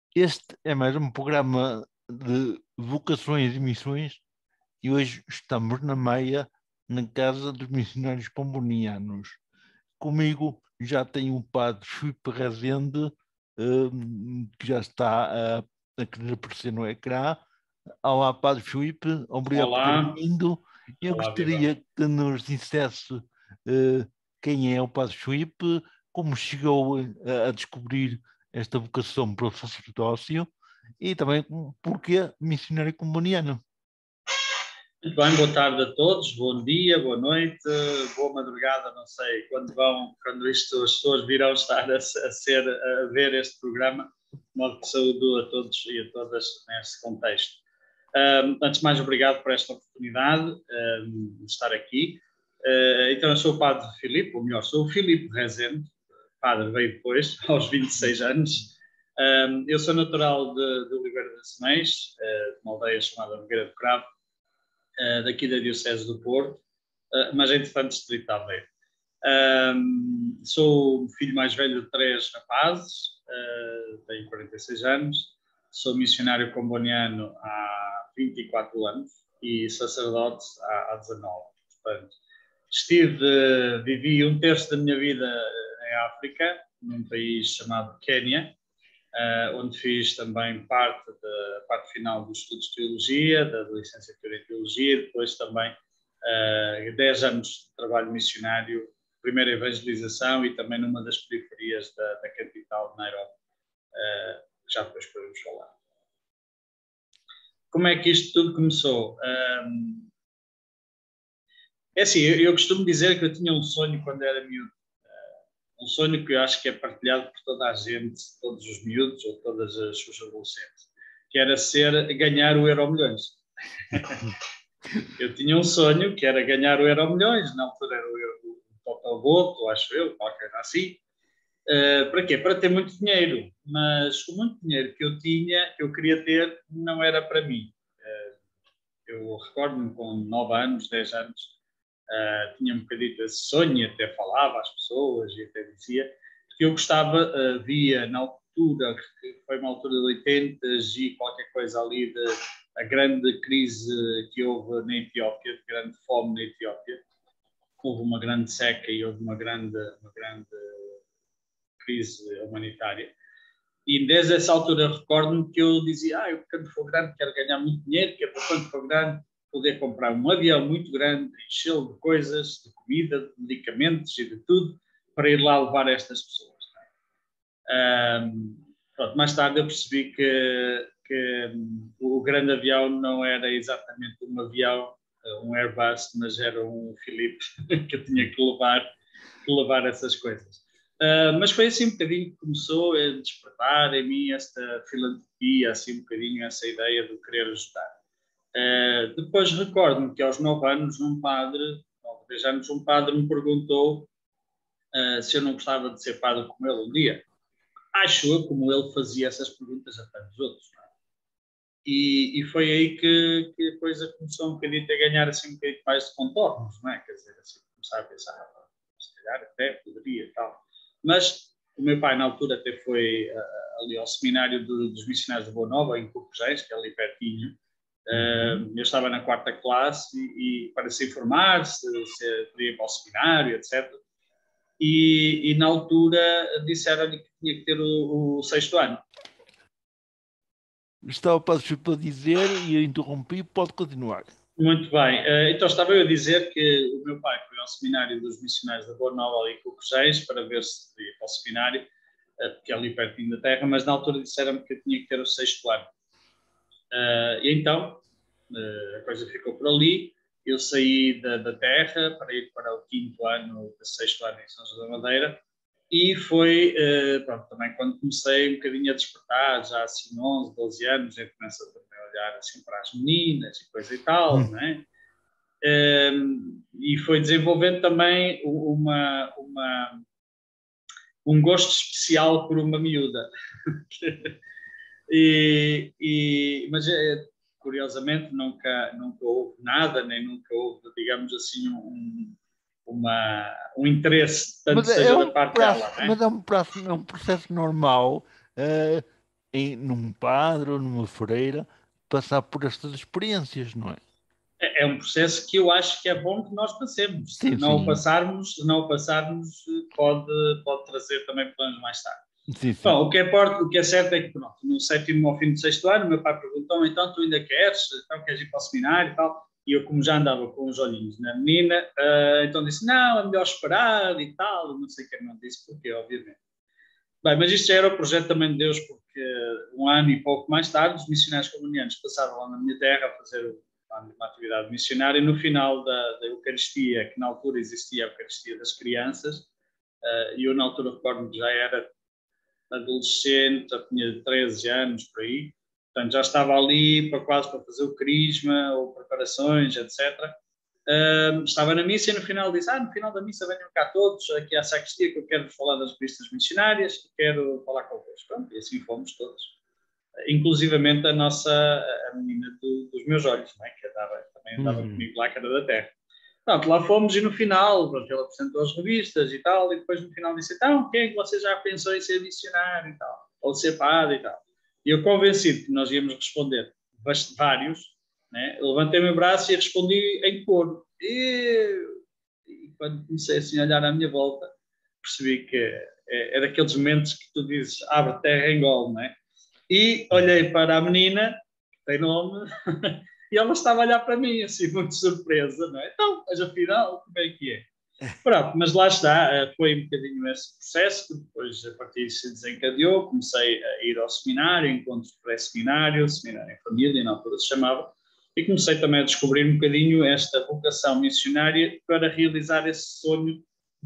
Este é mais um programa de vocações e missões e hoje estamos na Meia, na casa dos missionários pombonianos. Comigo já tenho o padre Filipe Rezende, que já está a querer aparecer no ecrã. Olá, padre Filipe, obrigado por ter Olá, vindo. Eu olá, viva. gostaria que nos dissesse quem é o padre Filipe, como chegou a descobrir esta vocação para o sacerdócio e também porquê missionário comuniano. Muito bem, boa tarde a todos, bom dia, boa noite, boa madrugada, não sei quando as pessoas virão estar a ver este programa, de modo que saúdo a todos e a todas neste contexto. Antes de mais, obrigado por esta oportunidade de estar aqui. Então, eu sou o padre Filipe, ou melhor, sou o Filipe Rezende, padre veio depois, aos 26 anos. Eu sou natural de Oliveira das Meias, de uma aldeia chamada Nogueira do Cravo, daqui da Diocese do Porto, mas entretanto distrito de Aveiro. Sou o filho mais velho de três rapazes, tenho 46 anos, sou missionário comboniano há 24 anos e sacerdote há 19. Portanto, vivi um terço da minha vida em África, num país chamado Quénia, onde fiz também da parte final dos estudos de Teologia, da licenciatura em Teologia, e depois também 10 anos de trabalho missionário, primeira evangelização e também numa das periferias da capital de Nairobi, já depois podemos falar. Como é que isto tudo começou? É assim, eu costumo dizer que eu tinha um sonho quando era miúdo, um sonho que eu acho que é partilhado por toda a gente, todos os miúdos ou todas as suas adolescentes, que era ganhar o Euromilhões. Eu tinha um sonho que era ganhar o Euromilhões, na altura era o Totoboto, acho eu, qualquer coisa assim. Para quê? Para ter muito dinheiro, mas o muito dinheiro que eu tinha, que eu queria ter, não era para mim. Eu recordo-me com 9 anos, 10 anos, tinha um bocadinho esse sonho, até falava às pessoas e até dizia, porque eu gostava, via na altura, que foi uma altura de 80 e qualquer coisa ali, a grande crise que houve na Etiópia, de grande fome na Etiópia. Houve uma grande seca e houve uma grande crise humanitária. E desde essa altura recordo-me que eu dizia, eu quando for grande quero ganhar muito dinheiro, que é para quando for grande poder comprar um avião muito grande, enchê-lo de coisas, de comida, de medicamentos e de tudo, para ir lá levar estas pessoas. Pronto, mais tarde eu percebi que o grande avião não era exatamente um avião, um Airbus, mas era um Philippe que eu tinha que levar essas coisas. Mas foi assim um bocadinho que começou a despertar em mim esta filantropia, assim um bocadinho essa ideia de querer ajudar. Depois recordo-me que aos 9 anos, 10 anos, um padre me perguntou se eu não gostava de ser padre como ele um dia. Acho eu, como ele fazia essas perguntas a tantos outros. Não é? E foi aí que a coisa começou um bocadinho a ganhar assim um bocadinho mais de contornos, não é? Quer dizer, assim, começar a pensar, se calhar até poderia e tal. Mas o meu pai, na altura, até foi ali ao seminário dos missionários de Boa Nova, em Cocojéis, que é ali pertinho. Eu estava na quarta classe e para se informar se podia ir para o seminário, etc. E na altura disseram-lhe que tinha que ter o sexto ano. Estava o padre Filipe a dizer e eu interrompi, pode continuar. Muito bem. Então estava eu a dizer que o meu pai foi ao seminário dos missionários da Boa Nova ali em Cocojéis para ver se podia ir para o seminário, porque é ali pertinho da terra, mas na altura disseram-me que eu tinha que ter o sexto ano. E então a coisa ficou por ali. Eu saí da terra para ir para o quinto ano, o sexto ano em São José da Madeira, e foi, pronto, também quando comecei um bocadinho a despertar, já assim 11, 12 anos, eu começo a também olhar assim para as meninas e coisa e tal, não é? E foi desenvolvendo também um gosto especial por uma miúda. Mas curiosamente nunca houve nada, nem nunca houve, digamos assim, um interesse, tanto Mas é seja da um parte prazo, dela, não mas é? é um processo normal. num padre ou numa freira, passar por estas experiências, não é? É um processo que eu acho que é bom que nós passemos. Sim, sim. Se não o passarmos, pode trazer também problemas mais tarde. Sim, sim. Bom, o que é certo é que, pronto, no sétimo ao fim do sexto ano, meu pai perguntou: então tu ainda queres? Então queres ir para o seminário e tal? E eu, como já andava com os olhinhos na menina, então disse: não, é melhor esperar e tal. Não sei o que não disse, porque, obviamente. Bem, mas isto já era o projeto também de Deus, porque um ano e pouco mais tarde, os missionários comunianos passaram lá na minha terra a fazer uma atividade missionária. E no final da Eucaristia, que na altura existia a Eucaristia das crianças, e eu na altura recordo que já era adolescente, já tinha 13 anos por aí, portanto já estava ali quase para fazer o crisma ou preparações, etc. Estava na missa e no final disse: no final da missa venham cá todos, aqui à sacristia, que eu quero falar das revistas missionárias e quero falar convosco. Pronto, e assim fomos todos. Inclusivamente a menina dos meus olhos, né, que também andava comigo lá, que era da terra. Pronto, lá fomos e no final, pronto, ele apresentou as revistas e tal, e depois no final disse: então, quem é que você já pensou em ser missionário e tal? Ou ser padre e tal? E eu, convencido que nós íamos responder vários, né, levantei o meu braço e respondi em coro. E quando comecei assim a olhar à minha volta, percebi que é daqueles momentos que tu dizes: abre terra, engole, não é? E olhei para a menina, que tem nome, e ela estava a olhar para mim, assim, muito surpresa, não é? Então, mas afinal, como é que é? Pronto, mas lá está, foi um bocadinho esse processo, que depois a partir disso se desencadeou, comecei a ir ao seminário, encontros pré-seminário, seminário em família, na altura se chamava, e comecei também a descobrir um bocadinho esta vocação missionária para realizar esse sonho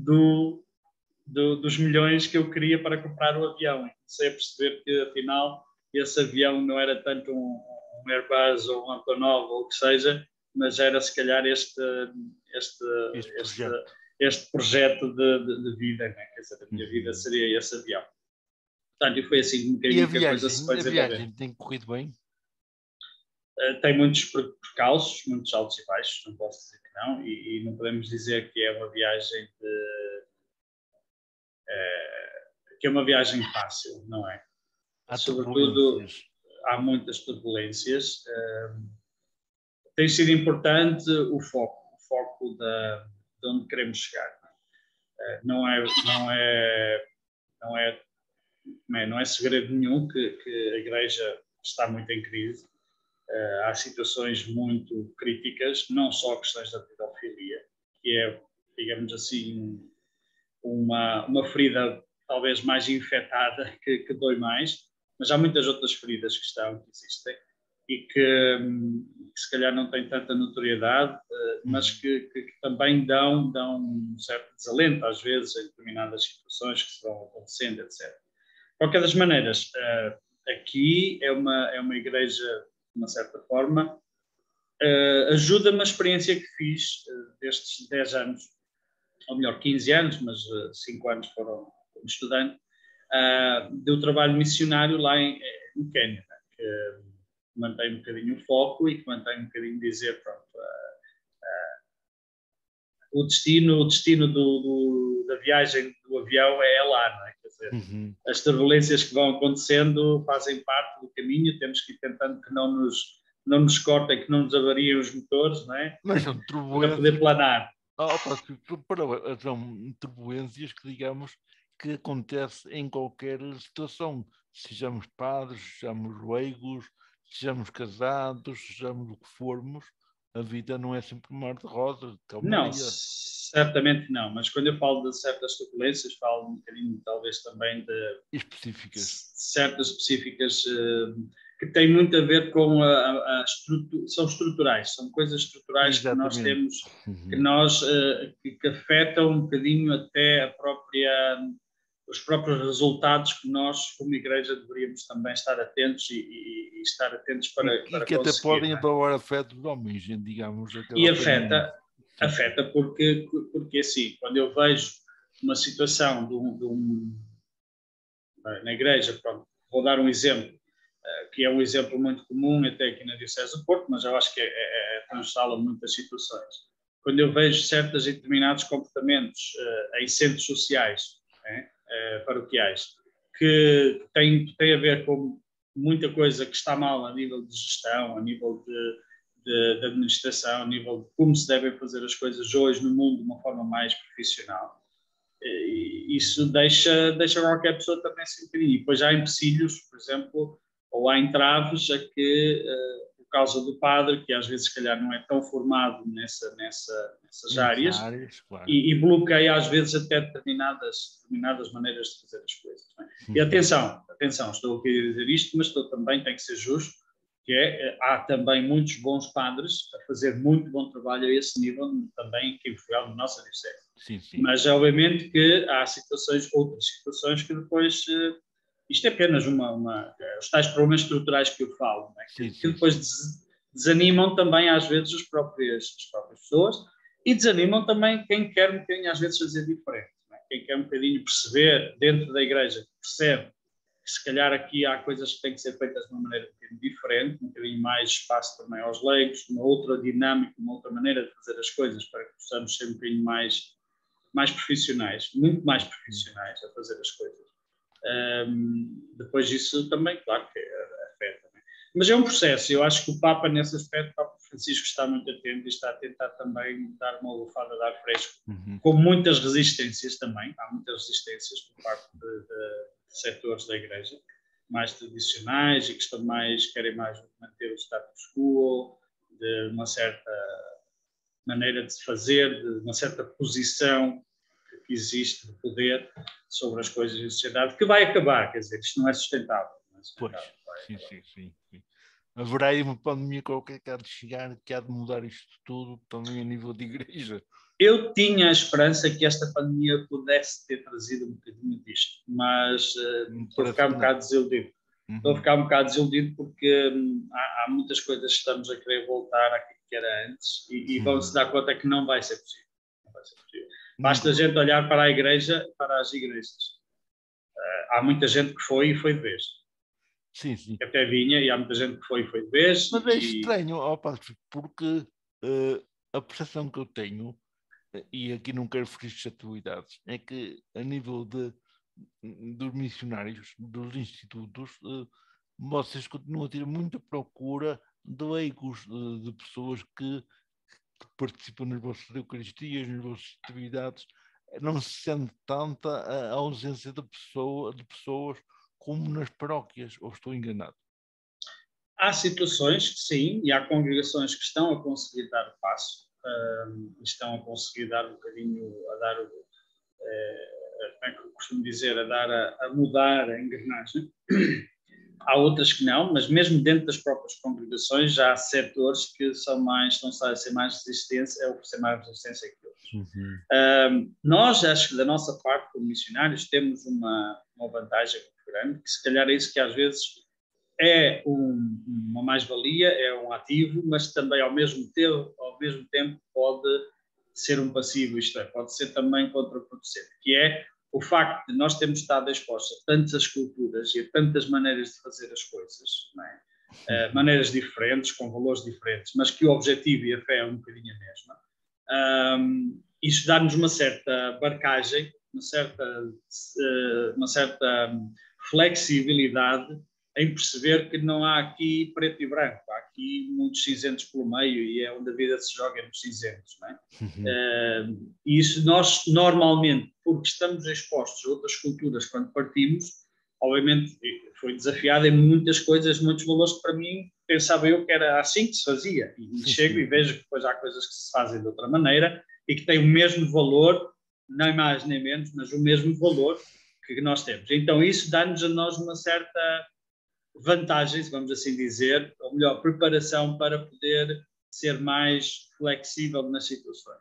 dos milhões que eu queria para comprar o avião. E comecei a perceber que, afinal, esse avião não era tanto um Airbus ou um Antonov ou o que seja, mas era, se calhar, este, Este este, projeto. este projeto de vida, né? Quer dizer, a minha vida seria esse avião. Portanto, e foi assim um E bocadinho que a coisa se foi a desenvolvendo. viagem tem corrido bem? Tem muitos percalços, muitos altos e baixos, não posso dizer que não, e não podemos dizer que é uma viagem que é uma viagem fácil, não é? Há Sobretudo, turbulências. há muitas turbulências. Tem sido importante o foco de onde queremos chegar. Não é, não é, não é, não é segredo nenhum que a Igreja está muito em crise. Há situações muito críticas, não só questões da pedofilia, que é, digamos assim, uma ferida talvez mais infectada que dói mais, mas há muitas outras feridas que existem e que se calhar não têm tanta notoriedade, mas que também dão um certo desalento às vezes em determinadas situações que se vão acontecendo, etc. De qualquer das maneiras, aqui é uma igreja, de uma certa forma, ajuda-me a experiência que fiz destes 10 anos, ou melhor, 15 anos, mas 5 anos foram como estudante, deu trabalho missionário lá no Quênia, né, que mantém um bocadinho o foco e que mantém um bocadinho dizer, pronto, o destino da viagem do avião é lá, não é? Quer dizer, as turbulências que vão acontecendo fazem parte do caminho, temos que ir tentando que não nos cortem, que não nos avariem os motores, não é? Mas são Para poder turbulências. planar. São turbulências que, digamos, que acontece em qualquer situação. Sejamos padres, sejamos leigos, sejamos casados, sejamos o que formos, a vida não é sempre um mar de rosas, de Não, calmaria. certamente não, mas quando eu falo de certas turbulências, falo um bocadinho talvez também de Específicas. certas específicas que têm muito a ver com são estruturais, são coisas estruturais que nós Exatamente. temos, que afetam um bocadinho até os próprios resultados que nós, como igreja, deveríamos também estar atentos e estar atentos E para que até conseguir, podem não é? abalar a fé dos homens, digamos, E aquela família. afeta porque assim, quando eu vejo uma situação na igreja, pronto, vou dar um exemplo, que é um exemplo muito comum até aqui na Diocese do Porto, mas eu acho que é transversal a muitas situações. Quando eu vejo certos e determinados comportamentos em centros sociais, paroquiais, que têm a ver com muita coisa que está mal a nível de gestão, a nível de administração, a nível de como se devem fazer as coisas hoje no mundo de uma forma mais profissional. E isso deixa qualquer pessoa também se um bocadinho. E depois há empecilhos, por exemplo, ou há entraves a que, por causa do padre, que às vezes se calhar não é tão formado nessas áreas, claro. e bloqueia às vezes até determinadas maneiras de fazer as coisas. Não é? E atenção, estou aqui a dizer isto, mas também tem que ser justo, que há também muitos bons padres a fazer muito bom trabalho a esse nível, também aqui em Portugal, no nosso diocese. Sim. Mas obviamente que há outras situações que depois, isto é apenas os tais problemas estruturais que eu falo, né? que depois desanimam também às vezes as próprias pessoas, e desanimam também quem quer um bocadinho às vezes fazer diferente, né? Quem quer um bocadinho perceber dentro da igreja, percebe que se calhar aqui há coisas que têm que ser feitas de uma maneira um bocadinho diferente, um bocadinho mais espaço também aos leigos, uma outra dinâmica, uma outra maneira de fazer as coisas para que possamos ser um bocadinho mais profissionais, muito mais profissionais a fazer as coisas. Depois disso também, claro que afeta. Né? Mas é um processo, eu acho que o Papa nesse aspecto, o Papa Francisco está muito atento e está a tentar também dar uma lufada de ar fresco, com muitas resistências também, há muitas resistências por parte de setores da Igreja, mais tradicionais e que querem mais manter o status quo, de uma certa maneira de se fazer, de uma certa posição que existe de poder sobre as coisas da sociedade, que vai acabar, quer dizer, isto não é sustentável. Pois, sim. Haverá aí uma pandemia qualquer que há de chegar, que há de mudar isto tudo, também a nível de igreja. Eu tinha a esperança que esta pandemia pudesse ter trazido um bocadinho disto, mas estou a ficar um bocado desiludido. Estou a ficar um bocado desiludido porque há muitas coisas que estamos a querer voltar àquilo que era antes e vão-se dar conta que não vai ser possível. Basta a gente olhar para a igreja, para as igrejas. Há muita gente que foi e foi de vez. Sim. Que até vinha e há muita gente que foi e foi de vez. Mas é estranho, porque a percepção que eu tenho, e aqui não quero ferir suscetibilidades, é que a nível dos missionários, dos institutos, vocês continuam a ter muita procura de leigos, de pessoas que participam nas vossas eucaristias, nas vossas atividades. Não se sente tanta a ausência de pessoas como nas paróquias, ou estou enganado? Há situações que sim, e há congregações que estão a conseguir dar o passo, estão a conseguir dar um bocadinho, como é que eu costumo dizer, a mudar a engrenagem. Há outras que não, mas mesmo dentro das próprias congregações já há setores que estão a ser mais resistência, a oferecer mais resistência que outros. Nós, acho que da nossa parte, como missionários, temos uma vantagem muito grande, que se calhar é isso que às vezes é uma mais-valia, é um ativo, mas também ao mesmo tempo pode ser um passivo, isto é, pode ser também contraproducente, que é o facto de nós termos estado expostos a tantas culturas e a tantas maneiras de fazer as coisas, não é? Maneiras diferentes, com valores diferentes, mas que o objetivo e a fé é um bocadinho a mesma. Isso dá-nos uma certa barcagem, uma certa flexibilidade em perceber que não há aqui preto e branco, há aqui muitos cinzentos pelo meio e é onde a vida se joga nos cinzentos, não é? E isso nós, normalmente, porque estamos expostos a outras culturas quando partimos, obviamente foi desafiado em muitas coisas, muitos valores que para mim pensava eu que era assim que se fazia. E chego e vejo que depois há coisas que se fazem de outra maneira e que têm o mesmo valor, nem mais nem menos, mas o mesmo valor que nós temos. Então isso dá-nos a nós uma certa vantagens, vamos assim dizer, ou melhor, preparação para poder ser mais flexível nas situações.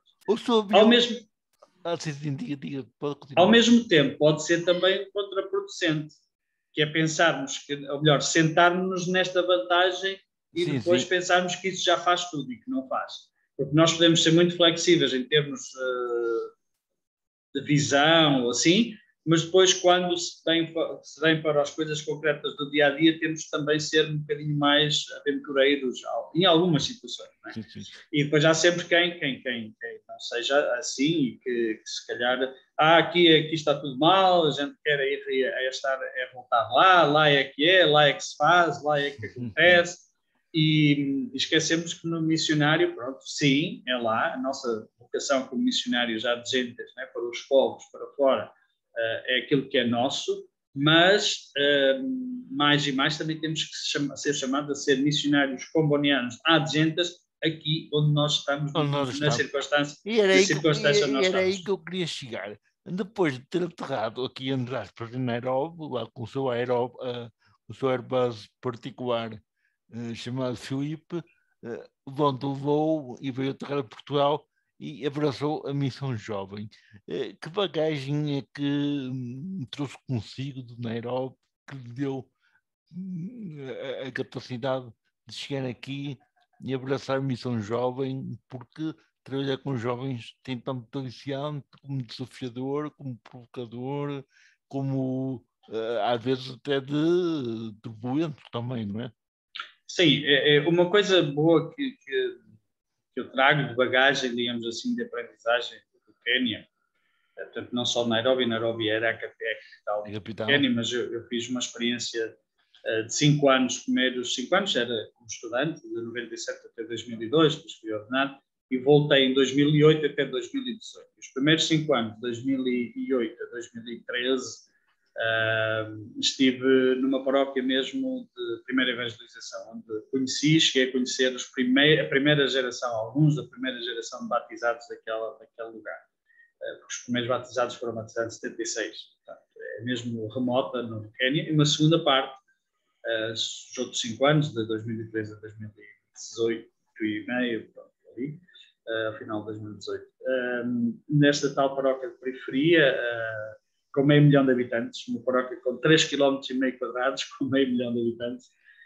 Ao mesmo tempo, pode ser também contraproducente, que é pensarmos que, ou melhor, sentarmos-nos nesta vantagem e depois pensarmos que isso já faz tudo e que não faz. Porque nós podemos ser muito flexíveis em termos de visão ou assim, mas depois, quando se vem para as coisas concretas do dia a dia, temos também de ser um bocadinho mais aventureiros em algumas situações. Não é? Sim, sim. E depois há sempre quem não seja assim e que se calhar, aqui está tudo mal, a gente quer voltar lá é que é, lá é que se faz, lá é que acontece. E esquecemos que no missionário, pronto, sim, é lá, a nossa vocação como missionários adjuntos, né, para os povos, para fora, é aquilo que é nosso, mas mais e mais também temos que ser chamados a ser missionários combonianos adjuntos aqui onde nós estamos, na circunstância, onde nós era aí estamos. que eu queria chegar. Depois de ter aterrado aqui, entre aspas, em Nairobi, lá com o seu Airbus particular, chamado Filipe, onde levou e veio aterrar a Portugal e abraçou a missão jovem. Que bagagem é que trouxe consigo de Nairobi que lhe deu a capacidade de chegar aqui e abraçar a missão jovem, porque trabalhar com jovens tem tanto aliciante, como desafiador, como provocador, como às vezes até de turbulento também, não é? Sim, é uma coisa boa que eu trago de bagagem, digamos assim, de aprendizagem do Quênia. Portanto, não só Nairobi era a capital do Quênia, mas eu fiz uma experiência de 5 anos, primeiros 5 anos era como estudante, de 97 até 2002, depois fui ordenado, e voltei em 2008 até 2018. Os primeiros 5 anos, de 2008 a 2013, estive numa paróquia mesmo de primeira evangelização, onde cheguei a conhecer a primeira geração, alguns da primeira geração de batizados daquele lugar. Porque os primeiros batizados foram batizados em 76. Portanto, é mesmo remota no Quênia. E uma segunda parte, os outros 5 anos, de 2013 a 2018 e meio, pronto, ali, ao final de 2018. Nesta tal paróquia de periferia, com 500 mil de habitantes, uma paróquia com 3,5 km², com 500 mil de habitantes,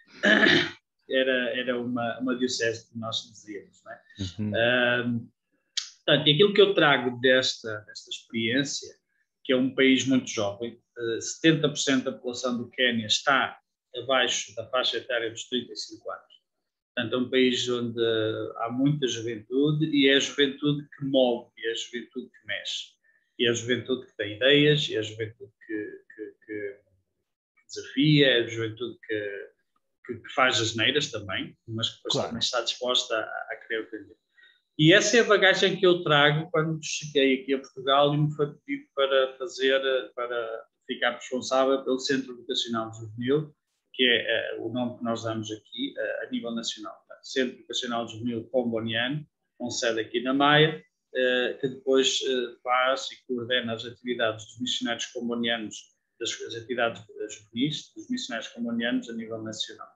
era uma diocese que nós dizíamos. Não é? Portanto, aquilo que eu trago desta experiência, que é um país muito jovem, 70% da população do Quênia está abaixo da faixa etária dos 35 anos. Portanto, é um país onde há muita juventude e é a juventude que move, e é a juventude que mexe, e é a juventude que tem ideias, e é a juventude que desafia, é a juventude que faz asneiras também, mas que depois também está disposta a querer aprender. E essa é a bagagem que eu trago quando cheguei aqui a Portugal e me foi pedido para ficar responsável pelo Centro Vocacional Juvenil, que é o nome que nós damos aqui a nível nacional. Centro Vocacional Juvenil Comboniano, com sede aqui na Maia, que depois faz e coordena as atividades dos missionários combonianos, as atividades juvenis, dos missionários combonianos a nível nacional.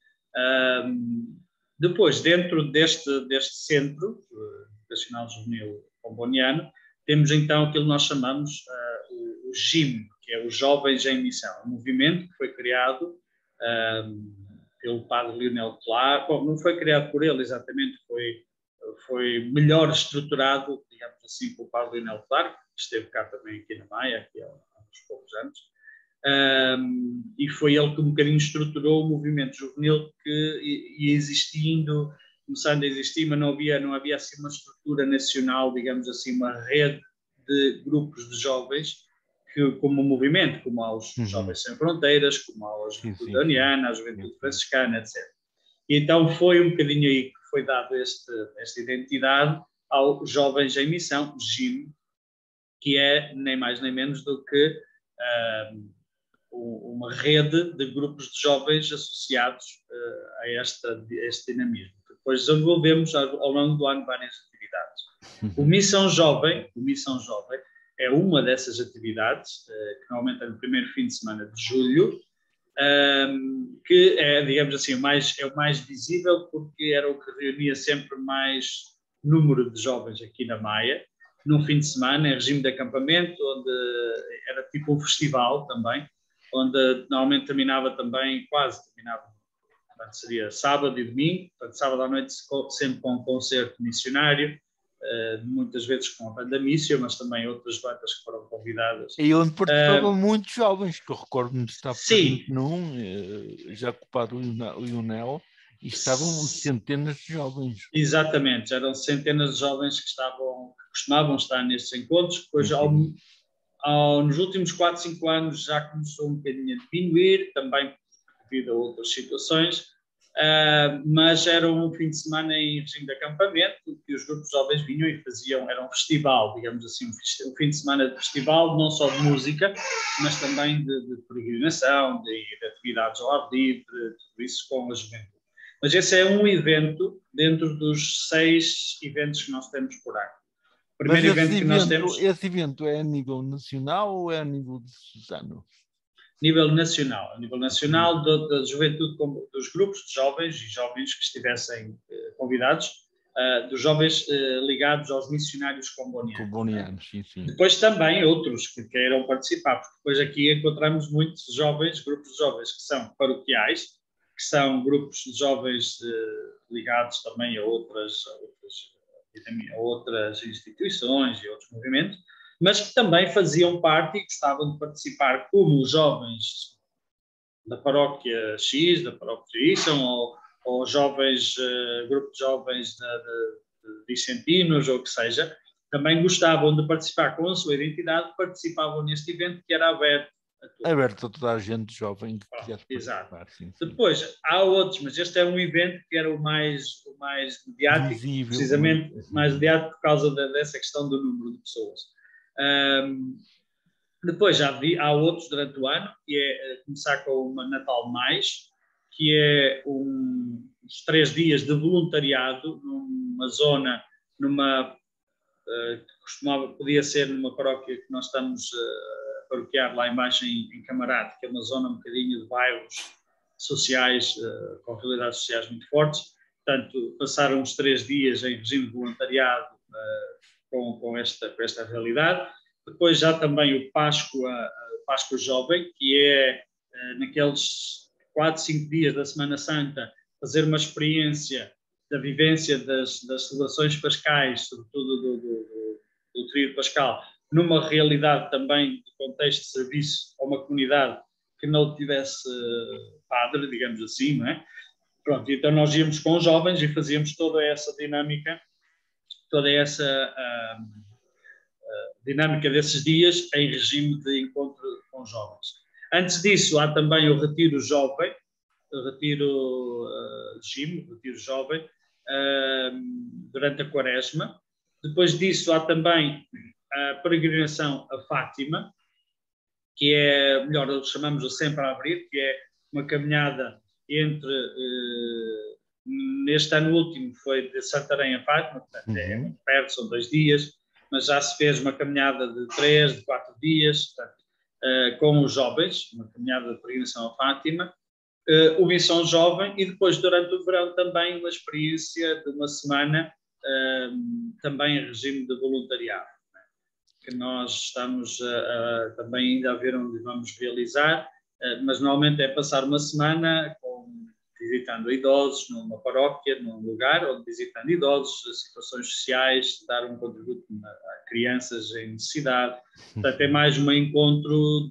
Depois, dentro deste Centro Vocacional Juvenil Comboniano, temos então aquilo que nós chamamos o JIM, que é os Jovens em Missão, um movimento que foi criado pelo padre Lionel Clark. Bom, não foi criado por ele exatamente, foi melhor estruturado, digamos assim, pelo padre Lionel Clark, que esteve cá também aqui na Maia, aqui há uns poucos anos. E foi ele que um bocadinho estruturou o movimento juvenil que ia existindo, começando a existir, mas não havia assim uma estrutura nacional, digamos assim, uma rede de grupos de jovens que, como um movimento, como há os Jovens Sem Fronteiras, como há a Juventude Uniana, a Juventude Franciscana, etc. E então foi um bocadinho aí que foi dado esta identidade aos Jovens em Missão, JIM, que é nem mais nem menos do que uma rede de grupos de jovens associados a este dinamismo. Depois desenvolvemos ao longo do ano várias atividades. O Missão Jovem é uma dessas atividades, que normalmente é no primeiro fim de semana de julho, que é, digamos assim, o mais visível, porque era o que reunia sempre mais número de jovens aqui na Maia, num fim de semana, em regime de acampamento, onde era tipo um festival também, onde normalmente quase terminava, portanto, seria sábado e domingo, portanto, sábado à noite sempre com um concerto missionário, muitas vezes com a banda Mícia, mas também outras bandas que foram convidadas. E onde participavam muitos jovens, que eu recordo-me de estar Sim. presente num, já ocupado o Ionel, e estavam centenas de jovens. Exatamente, eram centenas de jovens que costumavam estar nestes encontros, depois nos últimos 4, 5 anos já começou um bocadinho a diminuir, também devido a outras situações, mas era um fim de semana em regime de acampamento, que os grupos jovens vinham e faziam, era um festival, digamos assim, um fim de semana de festival, não só de música, mas também de peregrinação, de atividades ao ar livre, tudo isso com a juventude. Mas esse é um evento dentro dos 6 eventos que nós temos por ano. O primeiro evento que nós temos... Esse evento é a nível nacional ou é a nível de Suzano? Nível nacional. A nível nacional da juventude, dos grupos de jovens e jovens que estivessem convidados, dos jovens ligados aos missionários combonianos. Sim, sim. Depois também outros que queiram participar, porque depois aqui encontramos muitos jovens, grupos de jovens que são paroquiais, que são grupos de jovens ligados também a outras instituições e outros movimentos, mas que também faziam parte e gostavam de participar como jovens da paróquia X, da paróquia Y, ou jovens, grupo de jovens de Vicentinos, ou o que seja, também gostavam de participar com a sua identidade, participavam neste evento que era aberto a toda a gente jovem que quisesse participar. Sim. Depois, há outros, mas este é um evento que era o mais mediático, visível, precisamente mais mediático por causa dessa questão do número de pessoas. Depois há outros durante o ano, que é começar com uma Natal Mais, que é uns 3 dias de voluntariado numa zona, podia ser numa paróquia que nós estamos a paroquiar lá embaixo em Camarate, que é uma zona um bocadinho de bairros sociais, com realidades sociais muito fortes. Portanto, passaram uns 3 dias em regime de voluntariado com esta realidade. Depois já também o Páscoa Jovem, que é naqueles 4, 5 dias da Semana Santa, fazer uma experiência da vivência das celebrações pascais, sobretudo do tríodo pascal, numa realidade também de contexto de serviço a uma comunidade que não tivesse padre, digamos assim, não é? Pronto, então nós íamos com os jovens e fazíamos toda essa dinâmica, dinâmica desses dias em regime de encontro com jovens. Antes disso, há também o retiro jovem, o retiro jovem, durante a Quaresma. Depois disso, há também a peregrinação a Fátima, que é, melhor, chamamos o Sempre a Abrir, que é uma caminhada neste ano último foi de Santarém a Fátima, portanto é muito perto, são 2 dias, mas já se fez uma caminhada de 3, de 4 dias, portanto, com os jovens, uma caminhada de peregrinação a Fátima, o Missão Jovem, e depois durante o verão também uma experiência de uma semana, também em regime de voluntariado, que nós estamos também ainda a ver onde vamos realizar, mas normalmente é passar uma semana visitando idosos numa paróquia, num lugar, onde visitando idosos, situações sociais, dar um contributo a crianças em necessidade. Portanto, é mais um encontro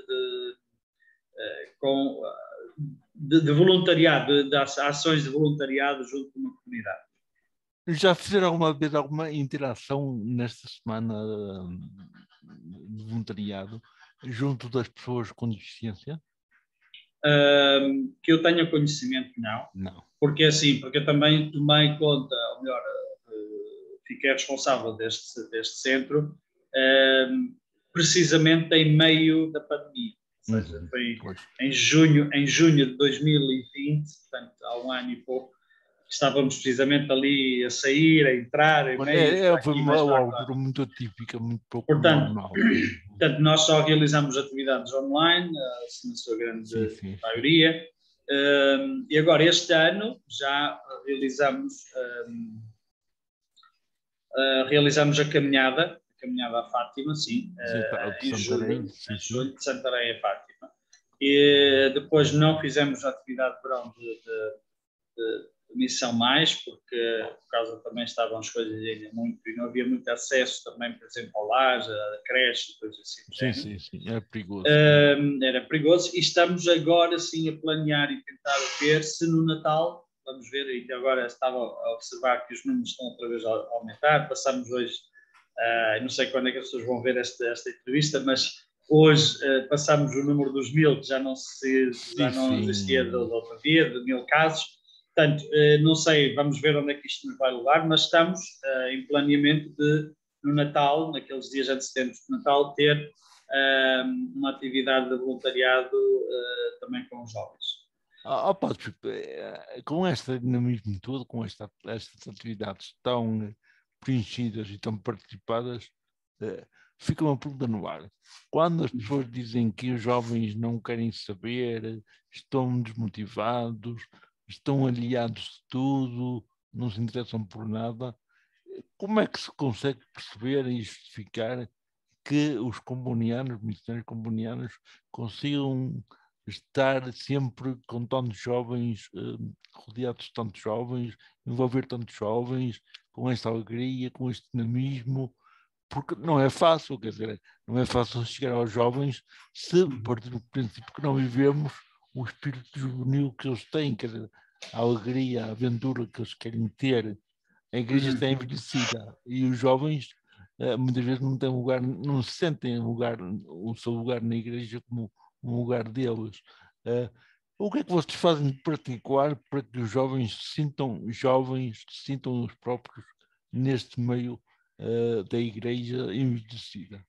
de voluntariado, de ações de voluntariado junto com uma comunidade. Já fizeram alguma vez alguma interação nesta semana de voluntariado junto das pessoas com deficiência? Que eu tenha conhecimento, não. Porque eu também tomei conta, ou melhor, fiquei responsável deste centro, precisamente em meio da pandemia. Ou seja, foi em junho de 2020, portanto, há um ano e pouco, estávamos precisamente ali a sair, a entrar, em meio. Foi uma altura muito atípica, muito pouco normal. Portanto, nós só realizamos atividades online, na sua grande maioria. E agora, este ano, já realizamos a caminhada à Fátima, sim, em julho, de Santarém a Fátima. E depois não fizemos a atividade de verão missão mais, porque por causa também estavam as coisas ainda muito, e não havia muito acesso também, por exemplo, ao lar, a creche, coisas assim. Sim, era perigoso. Era perigoso, e estamos agora sim a planear e tentar ver se no Natal, vamos ver, e agora estava a observar que os números estão outra vez a aumentar, passamos hoje, não sei quando é que as pessoas vão ver esta entrevista, mas hoje passamos o número dos 1000, que já não existia do outro dia, de 1000 casos. Portanto, não sei, vamos ver onde é que isto nos vai levar, mas estamos em planeamento de, no Natal, naqueles dias antecedentes do Natal, ter uma atividade de voluntariado também com os jovens. Com este dinamismo todo, com estas atividades tão preenchidas e tão participadas, fica uma pergunta no ar. Quando as pessoas dizem que os jovens não querem saber, estão desmotivados, estão aliados de tudo, não se interessam por nada, como é que se consegue perceber e justificar que os combonianos, missionários combonianos, consigam estar sempre com tantos jovens, rodeados de tantos jovens, envolver tantos jovens, com esta alegria, com este dinamismo, porque não é fácil, quer dizer, não é fácil chegar aos jovens se partir do princípio que não vivemos o espírito juvenil que eles têm, quer dizer, a alegria, a aventura que eles querem ter. A igreja está envelhecida e os jovens muitas vezes não têm lugar, não se sentem o seu lugar na igreja como um lugar deles. O que é que vocês fazem de particular para que os jovens se sintam os próprios neste meio da igreja envelhecida?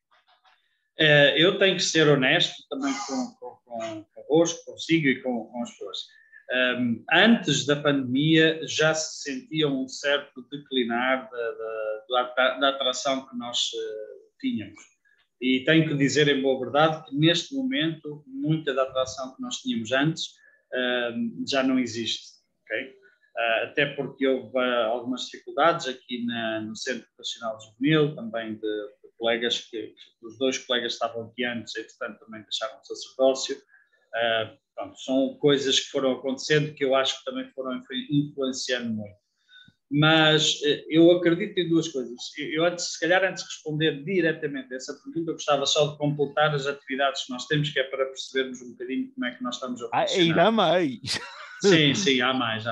Eu tenho que ser honesto também convosco, consigo e com as pessoas. Antes da pandemia já se sentia um certo declinar da atração que nós tínhamos. E tenho que dizer em boa verdade que neste momento muita da atração que nós tínhamos antes já não existe. Okay? Até porque houve algumas dificuldades aqui no Centro Vocacional Juvenil, também de colegas os 2 colegas estavam aqui antes, entretanto também deixaram o sacerdócio. Pronto, são coisas que foram acontecendo que eu acho que também foram influenciando muito. Mas eu acredito em 2 coisas. Se calhar antes de responder diretamente a essa pergunta, eu gostava só de completar as atividades que nós temos, que é para percebermos um bocadinho como é que nós estamos a funcionar. Ainda mais! Sim, há mais.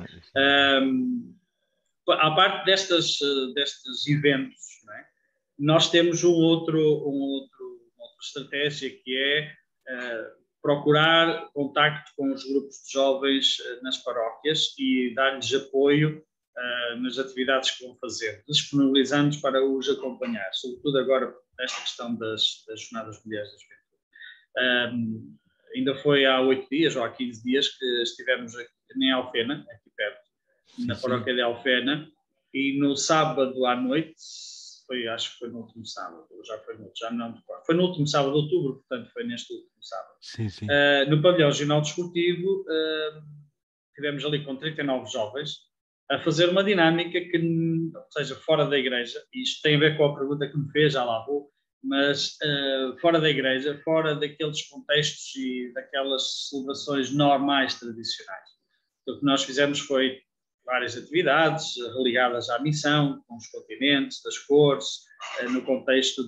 À parte destes eventos, não é? Nós temos uma outra estratégia que é procurar contacto com os grupos de jovens nas paróquias e dar-lhes apoio nas atividades que vão fazer, disponibilizando-nos para os acompanhar, sobretudo agora nesta questão das Jornadas Mundiais da Juventude. Ainda foi há 8 dias ou há 15 dias que estivemos em Alfena, aqui perto, na paróquia de Alfena, e no sábado à noite, acho que foi no último sábado, foi no último sábado de outubro, portanto foi neste último sábado. Sim. No pavilhão regional desportivo, tivemos ali com 39 jovens a fazer uma dinâmica que, ou seja, fora da igreja, e isto tem a ver com a pergunta que me fez, já lá vou, mas fora da igreja, fora daqueles contextos e daquelas celebrações normais, tradicionais. O que nós fizemos foi várias atividades ligadas à missão, com os continentes, das cores, no contexto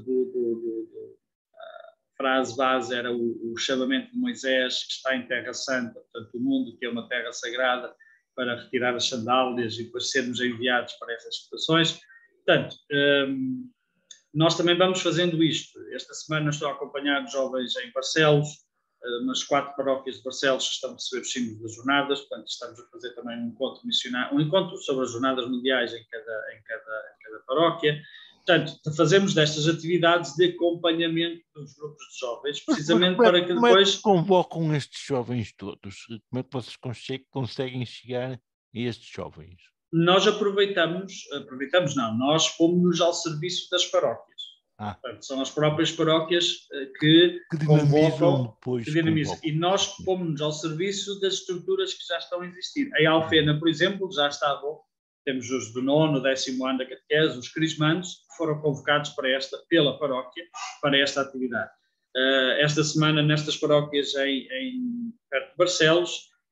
a frase base era o chamamento de Moisés, que está em Terra Santa, portanto o mundo que é uma terra sagrada, para retirar as sandálias e depois sermos enviados para essas situações. Portanto, nós também vamos fazendo isto. Esta semana estou a acompanhar os jovens em Barcelos, nas 4 paróquias de Barcelos que estão a receber os símbolos das jornadas, portanto estamos a fazer também um encontro missionário, um encontro sobre as jornadas mundiais em cada paróquia. Portanto, fazemos destas atividades de acompanhamento dos grupos de jovens, precisamente para que depois... Como é que convocam estes jovens todos? Como é que vocês conseguem chegar a estes jovens? Nós nós fomos-nos ao serviço das paróquias. Portanto, são as próprias paróquias que convocam, depois. Que dinamizam. E nós fomos-nos ao serviço das estruturas que já estão a existir. Em Alfena, por exemplo, já estavam, temos os do 9º, 10º ano da catequese, os crismandos, que foram convocados pela paróquia para esta atividade. Esta semana, nestas paróquias perto de Barcelos,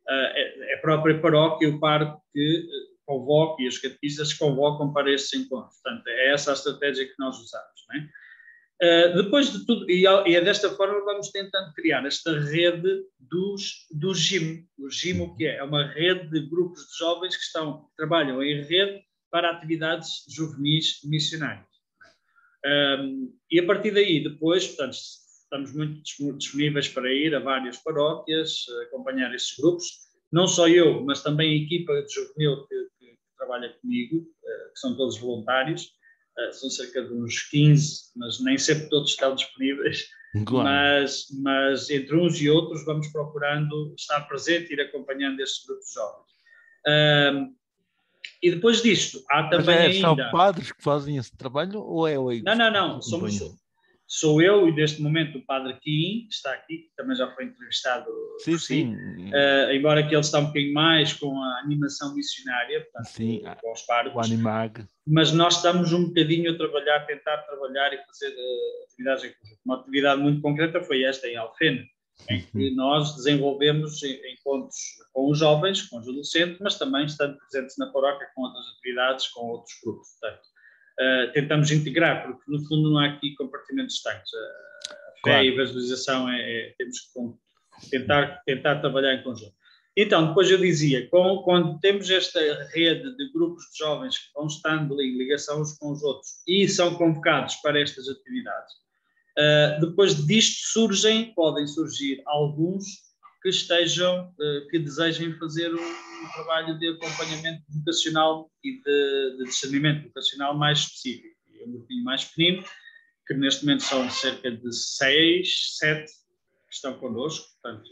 a própria paróquia, o pároco que convoca e os catequistas convocam para estes encontros. Portanto, é essa a estratégia que nós usamos, não é? Depois de tudo, e é desta forma que vamos tentando criar esta rede do GIM. O GIM, o que é? É uma rede de grupos de jovens que trabalham em rede para atividades juvenis missionárias. E a partir daí, depois, portanto, estamos muito disponíveis para ir a várias paróquias, acompanhar estes grupos. Não só eu, mas também a equipa de juvenil que trabalha comigo, que são todos voluntários. São cerca de uns 15, mas nem sempre todos estão disponíveis. Claro. Mas entre uns e outros vamos procurando estar presente e ir acompanhando estes grupos de jovens. E depois disto, há também Mas só ainda... padres que fazem esse trabalho ou é leigos? Não. Sou eu e, neste momento, o Padre Kim, que está aqui, que também já foi entrevistado por si. Embora que ele está um bocadinho mais com a animação missionária, portanto, sim, com os párocos. O Animag. Mas nós estamos um bocadinho a tentar trabalhar e fazer atividades em conjunto. Uma atividade muito concreta foi esta, em Alfena, em que nós desenvolvemos encontros com os jovens, com os adolescentes, mas também estando presentes na paróquia com outras atividades, com outros grupos. Portanto, tentamos integrar, porque no fundo não há aqui compartimentos distantes. A fé claro. E a evangelização temos que tentar trabalhar em conjunto. Então, depois eu dizia, quando temos esta rede de grupos de jovens que vão estando em ligação uns com os outros e são convocados para estas atividades, depois disto podem surgir alguns que desejem fazer um trabalho de acompanhamento vocacional e de discernimento vocacional mais específico. É um grupinho mais pequenino, que neste momento são cerca de 6, 7 que estão connosco, portanto,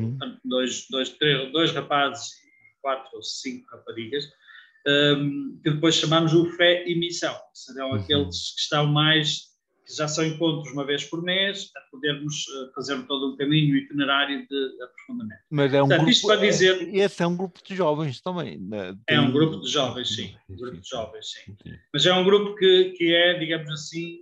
dois rapazes e 4 ou 5 raparigas, que depois chamamos o Fé e Missão, que serão aqueles que estão mais... que já são encontros uma vez por mês, a podermos fazer todo um caminho itinerário de aprofundamento. Mas é um grupo, isto para dizer... Esse é um grupo de jovens também. É um grupo de jovens, sim. Mas é um grupo que é, digamos assim,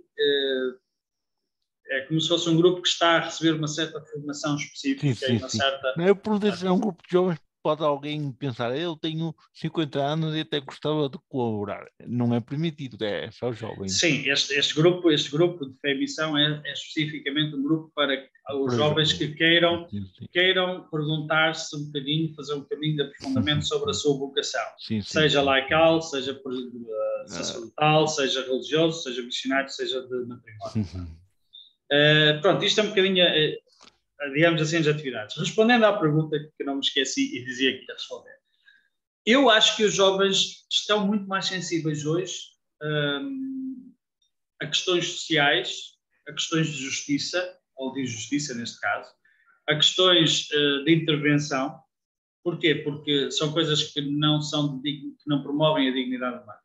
é como se fosse um grupo que está a receber uma certa formação específica e uma certa... Eu perguntei se é um grupo de jovens. Pode alguém pensar, eu tenho 50 anos e até gostava de colaborar. Não é permitido, é só jovens. Sim, este grupo de Fé e Missão é especificamente um grupo para os jovens que queiram perguntar-se um bocadinho, fazer um caminho de aprofundamento sobre a sua vocação. Seja laical, seja sacerdotal, seja religioso, seja missionário, seja de matrimónio. Pronto, isto é um bocadinho... digamos assim, as atividades. Respondendo à pergunta que não me esqueci e dizia que ia responder. Eu acho que os jovens estão muito mais sensíveis hoje a questões sociais, a questões de justiça, ou de injustiça neste caso, a questões de intervenção. Porquê? Porque são coisas que não promovem a dignidade humana.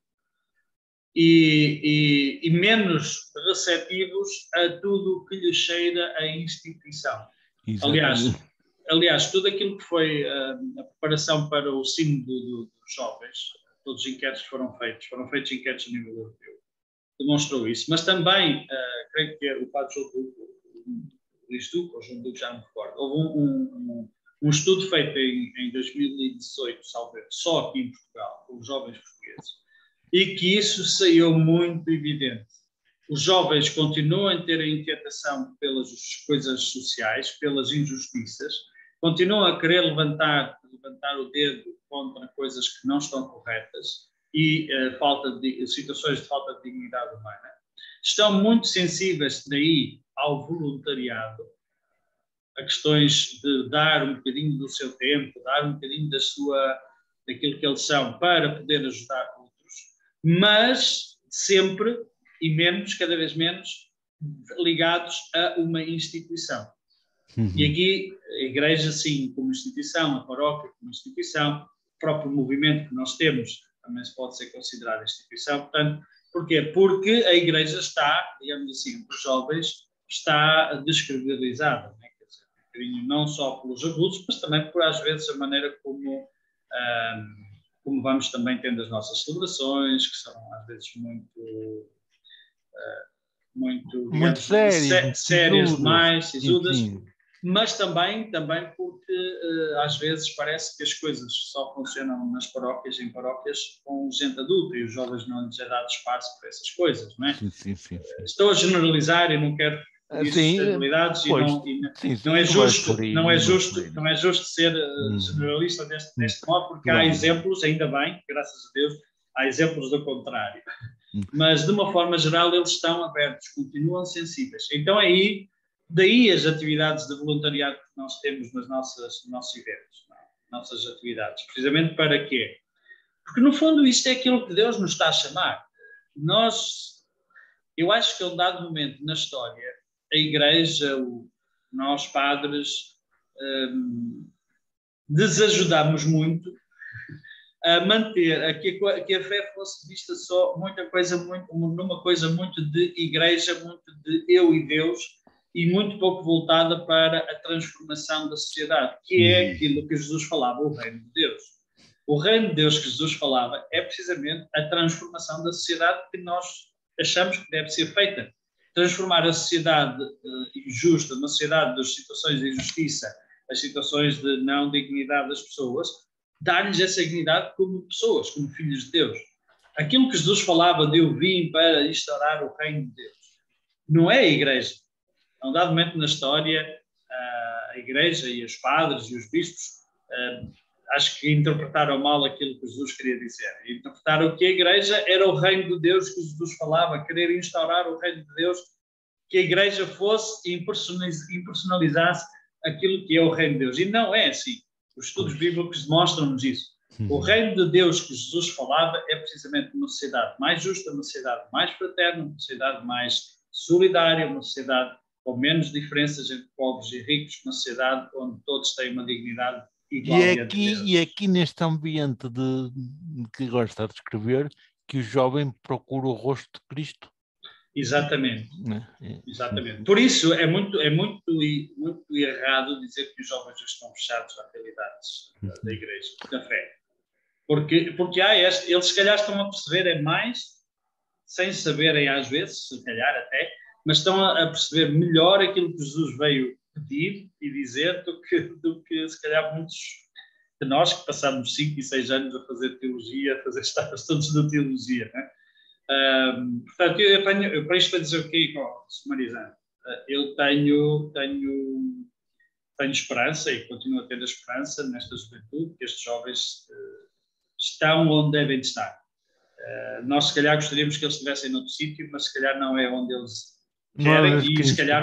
E menos receptivos a tudo o que lhe cheira a instituição. Aliás, tudo aquilo que foi a preparação para o Sínodo dos Jovens, todos os inquéritos que foram feitos inquéritos a nível europeu, demonstrou isso. Mas também, creio que o Padre João Duque, já não me recordo, houve um estudo feito em 2018, só aqui em Portugal, com os jovens portugueses, e que isso saiu muito evidente. Os jovens continuam a ter a inquietação pelas coisas sociais, pelas injustiças, continuam a querer levantar o dedo contra coisas que não estão corretas e situações de falta de dignidade humana. Estão muito sensíveis daí ao voluntariado, a questões de dar um bocadinho do seu tempo, dar um bocadinho daquilo que eles são para poder ajudar outros, mas sempre... e cada vez menos, ligados a uma instituição. E aqui, a Igreja, sim, como instituição, a paróquia como instituição, o próprio movimento que nós temos, também se pode ser considerado instituição. Portanto, porquê? Porque a Igreja está, digamos assim, para os jovens, está descredibilizada, né? Quer dizer, um bocadinho não só pelos abusos, mas também por, às vezes, a maneira como vamos também tendo as nossas celebrações, que são, às vezes, muito sérias demais, sisudas. mas também porque às vezes parece que as coisas só funcionam nas paróquias, em paróquias, com gente adulta e os jovens não lhes é dado espaço para essas coisas, não é? Sim, sim, sim, sim. Estou a generalizar e não quero pedir sustentabilidades e pois, não é justo, não é justo ser generalista deste modo, porque há exemplos, ainda bem, graças a Deus, há exemplos do contrário. Mas, de uma forma geral, eles estão abertos, continuam sensíveis. Então, daí as atividades de voluntariado que nós temos nos nossos eventos, nossas atividades. Precisamente para quê? Porque, no fundo, isto é aquilo que Deus nos está a chamar. Eu acho que a um dado momento na história, a Igreja, nós padres, desajudamos muito a manter que a fé fosse vista só numa coisa muito de igreja, muito de eu e Deus, e muito pouco voltada para a transformação da sociedade, que é aquilo que Jesus falava, o reino de Deus. O reino de Deus que Jesus falava é precisamente a transformação da sociedade que nós achamos que deve ser feita. Transformar a sociedade injusta, uma sociedade das situações de injustiça, as situações de não dignidade das pessoas, dar-lhes essa dignidade como pessoas, como filhos de Deus. Aquilo que Jesus falava de eu vim para instaurar o reino de Deus, não é a igreja. A um dado momento na história, a igreja e os padres e os bispos acho que interpretaram mal aquilo que Jesus queria dizer. Interpretaram que a igreja era o reino de Deus que Jesus falava, querer instaurar o reino de Deus, que a igreja fosse e impersonalizasse aquilo que é o reino de Deus. E não é assim. Os estudos bíblicos demonstram-nos isso. O reino de Deus que Jesus falava é precisamente uma sociedade mais justa, uma sociedade mais fraterna, uma sociedade mais solidária, uma sociedade com menos diferenças entre pobres e ricos, uma sociedade onde todos têm uma dignidade igual diante de Deus. E é aqui neste ambiente que agora está a descrever que o jovem procura o rosto de Cristo. Exatamente. Exatamente. Por isso é muito errado dizer que os jovens estão fechados às realidades da igreja, da fé. Porque eles se calhar estão a perceber mais, sem saberem às vezes, se calhar até, mas estão a perceber melhor aquilo que Jesus veio pedir e dizer do que se calhar muitos de nós que passamos 5 e 6 anos a fazer teologia, a fazer estágios todos de teologia, não é? Portanto, eu tenho, para isto para dizer o quê, Marizana? Eu tenho esperança e continuo a ter a esperança nesta juventude que estes jovens estão onde devem estar. Nós se calhar gostaríamos que eles estivessem noutro sítio, mas se calhar não é onde eles querem e se calhar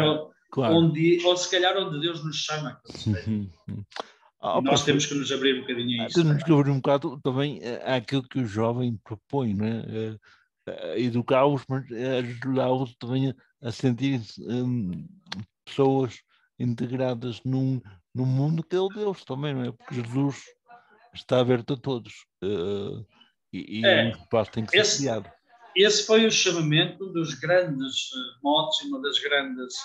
onde Deus nos chama que eles estejam. E nós temos que nos abrir um bocadinho a isso. Temos que abrir um bocado também àquilo que o jovem propõe, não é? Educá-los, mas ajudá-los também a sentirem-se pessoas integradas num mundo que é o Deus também, não é? Porque Jesus está aberto a todos e o espaço tem que ser criado. Esse foi o chamamento dos grandes motes, uma das grandes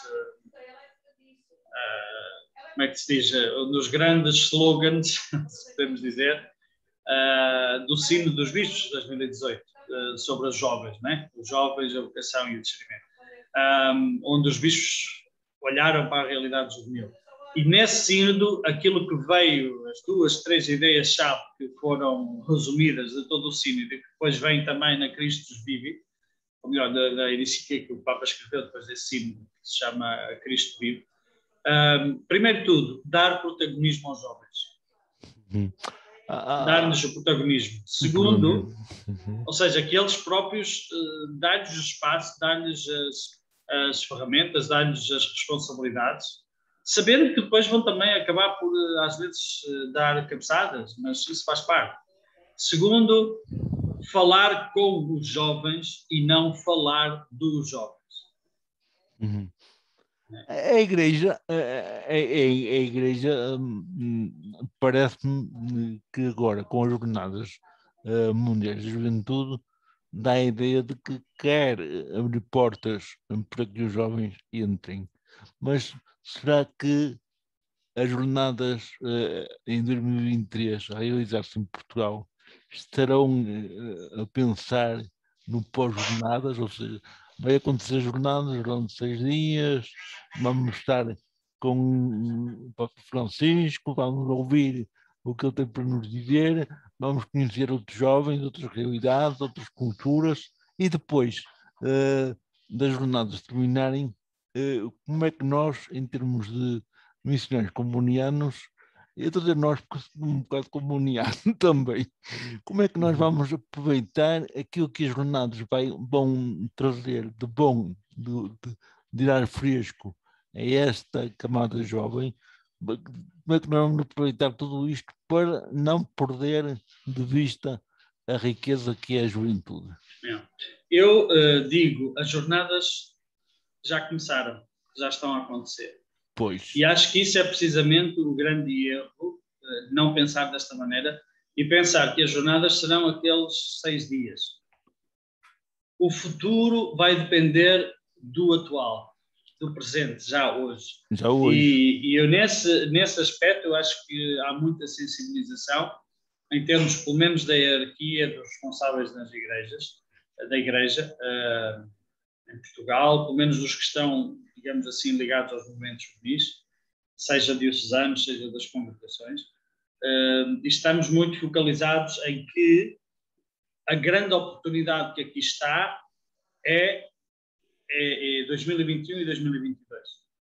como é que se diz, dos grandes slogans, se podemos dizer, do Sínodo dos Bispos de 2018, sobre os jovens, né? Os jovens, a vocação e o discernimento, onde os bispos olharam para a realidade juvenil. E nesse sínodo, aquilo que veio, as 2, 3 ideias-chave que foram resumidas de todo o sínodo, e que depois vem também na Cristo Vive, ou melhor, da encíclica que o Papa escreveu depois desse sínodo, que se chama Cristo Vive. Primeiro de tudo, dar protagonismo aos jovens. Dar-lhes o protagonismo. Segundo, ou seja, que eles próprios dar-lhes o espaço, dar-lhes as ferramentas, dar-lhes as responsabilidades, sabendo que depois vão também acabar por, às vezes, dar cabeçadas, mas isso faz parte. Segundo, falar com os jovens e não falar dos jovens. A igreja, parece-me que agora, com as jornadas mundiais de juventude, dá a ideia de que quer abrir portas para que os jovens entrem. Mas será que as jornadas em 2023, a realizar-se em Portugal, estarão a pensar no pós-jornadas? Ou seja, vai acontecer jornadas durante 6 dias, vamos estar com o Papa Francisco, vamos ouvir o que ele tem para nos dizer, vamos conhecer outros jovens, outras realidades, outras culturas, e depois das jornadas terminarem, como é que nós, em termos de missionários comunianos, eu estou a dizer nós porque sou um bocado comuniano também, como é que nós vamos aproveitar aquilo que as jornadas vão trazer de bom, de ar fresco a esta camada jovem, como é que nós vamos aproveitar tudo isto para não perder de vista a riqueza que é a juventude? Eu digo, as jornadas já começaram, já estão a acontecer. Pois. E acho que isso é precisamente o grande erro, não pensar desta maneira e pensar que as jornadas serão aqueles 6 dias. O futuro vai depender do atual, do presente, já hoje. Já hoje. E eu nesse aspecto eu acho que há muita sensibilização em termos, pelo menos, da hierarquia dos responsáveis das igrejas, da igreja em Portugal, pelo menos dos que estão, digamos assim, ligados aos movimentos juvenis, seja diocesanos, seja das congregações, e estamos muito focalizados em que a grande oportunidade que aqui está é 2021 e 2022.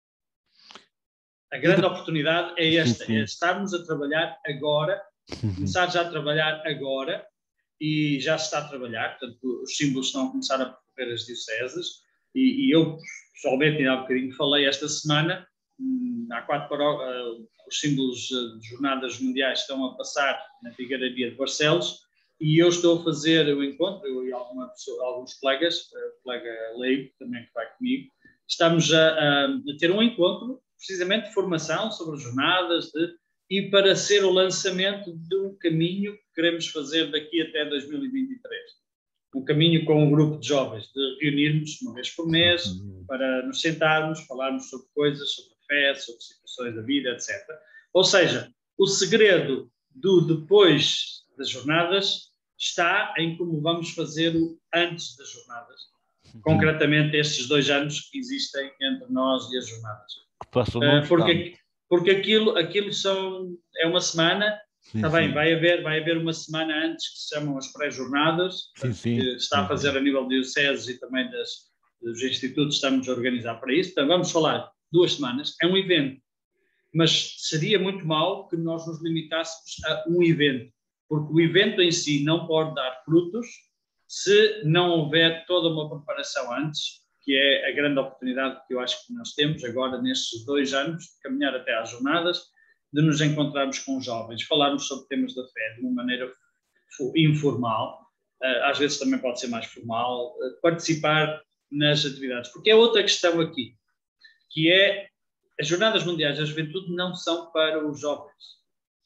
A grande oportunidade é esta, é estarmos a trabalhar agora, começar já a trabalhar agora, e já se está a trabalhar, portanto, os símbolos estão a começar a percorrer as dioceses, e eu, pessoalmente, ainda há bocadinho falei esta semana, há 4 os símbolos de jornadas mundiais estão a passar na Figueiraria de Barcelos, e eu estou a fazer o encontro, eu e alguns colegas, o colega Leigo também que vai comigo, estamos a ter um encontro, precisamente de formação sobre as jornadas, e para ser o lançamento de um caminho que queremos fazer daqui até 2023. Um caminho com um grupo de jovens, de reunirmos uma vez por mês, para nos sentarmos, falarmos sobre coisas, sobre a fé, sobre situações da vida, etc. Ou seja, o segredo do depois das jornadas está em como vamos fazer o antes das jornadas. Concretamente, estes 2 anos que existem entre nós e as jornadas. Porque aquilo é uma semana, está bem, vai haver uma semana antes que se chamam as pré-jornadas, que está a fazer a nível de dioceses e também dos institutos, estamos a organizar para isso. Então, vamos falar 2 semanas, é um evento, mas seria muito mau que nós nos limitássemos a um evento, porque o evento em si não pode dar frutos se não houver toda uma preparação antes, que é a grande oportunidade que eu acho que nós temos agora nestes 2 anos, de caminhar até às jornadas, de nos encontrarmos com jovens, falarmos sobre temas da fé de uma maneira informal, às vezes também pode ser mais formal, participar nas atividades. Porque é outra questão aqui, que é as Jornadas Mundiais da Juventude não são para os jovens.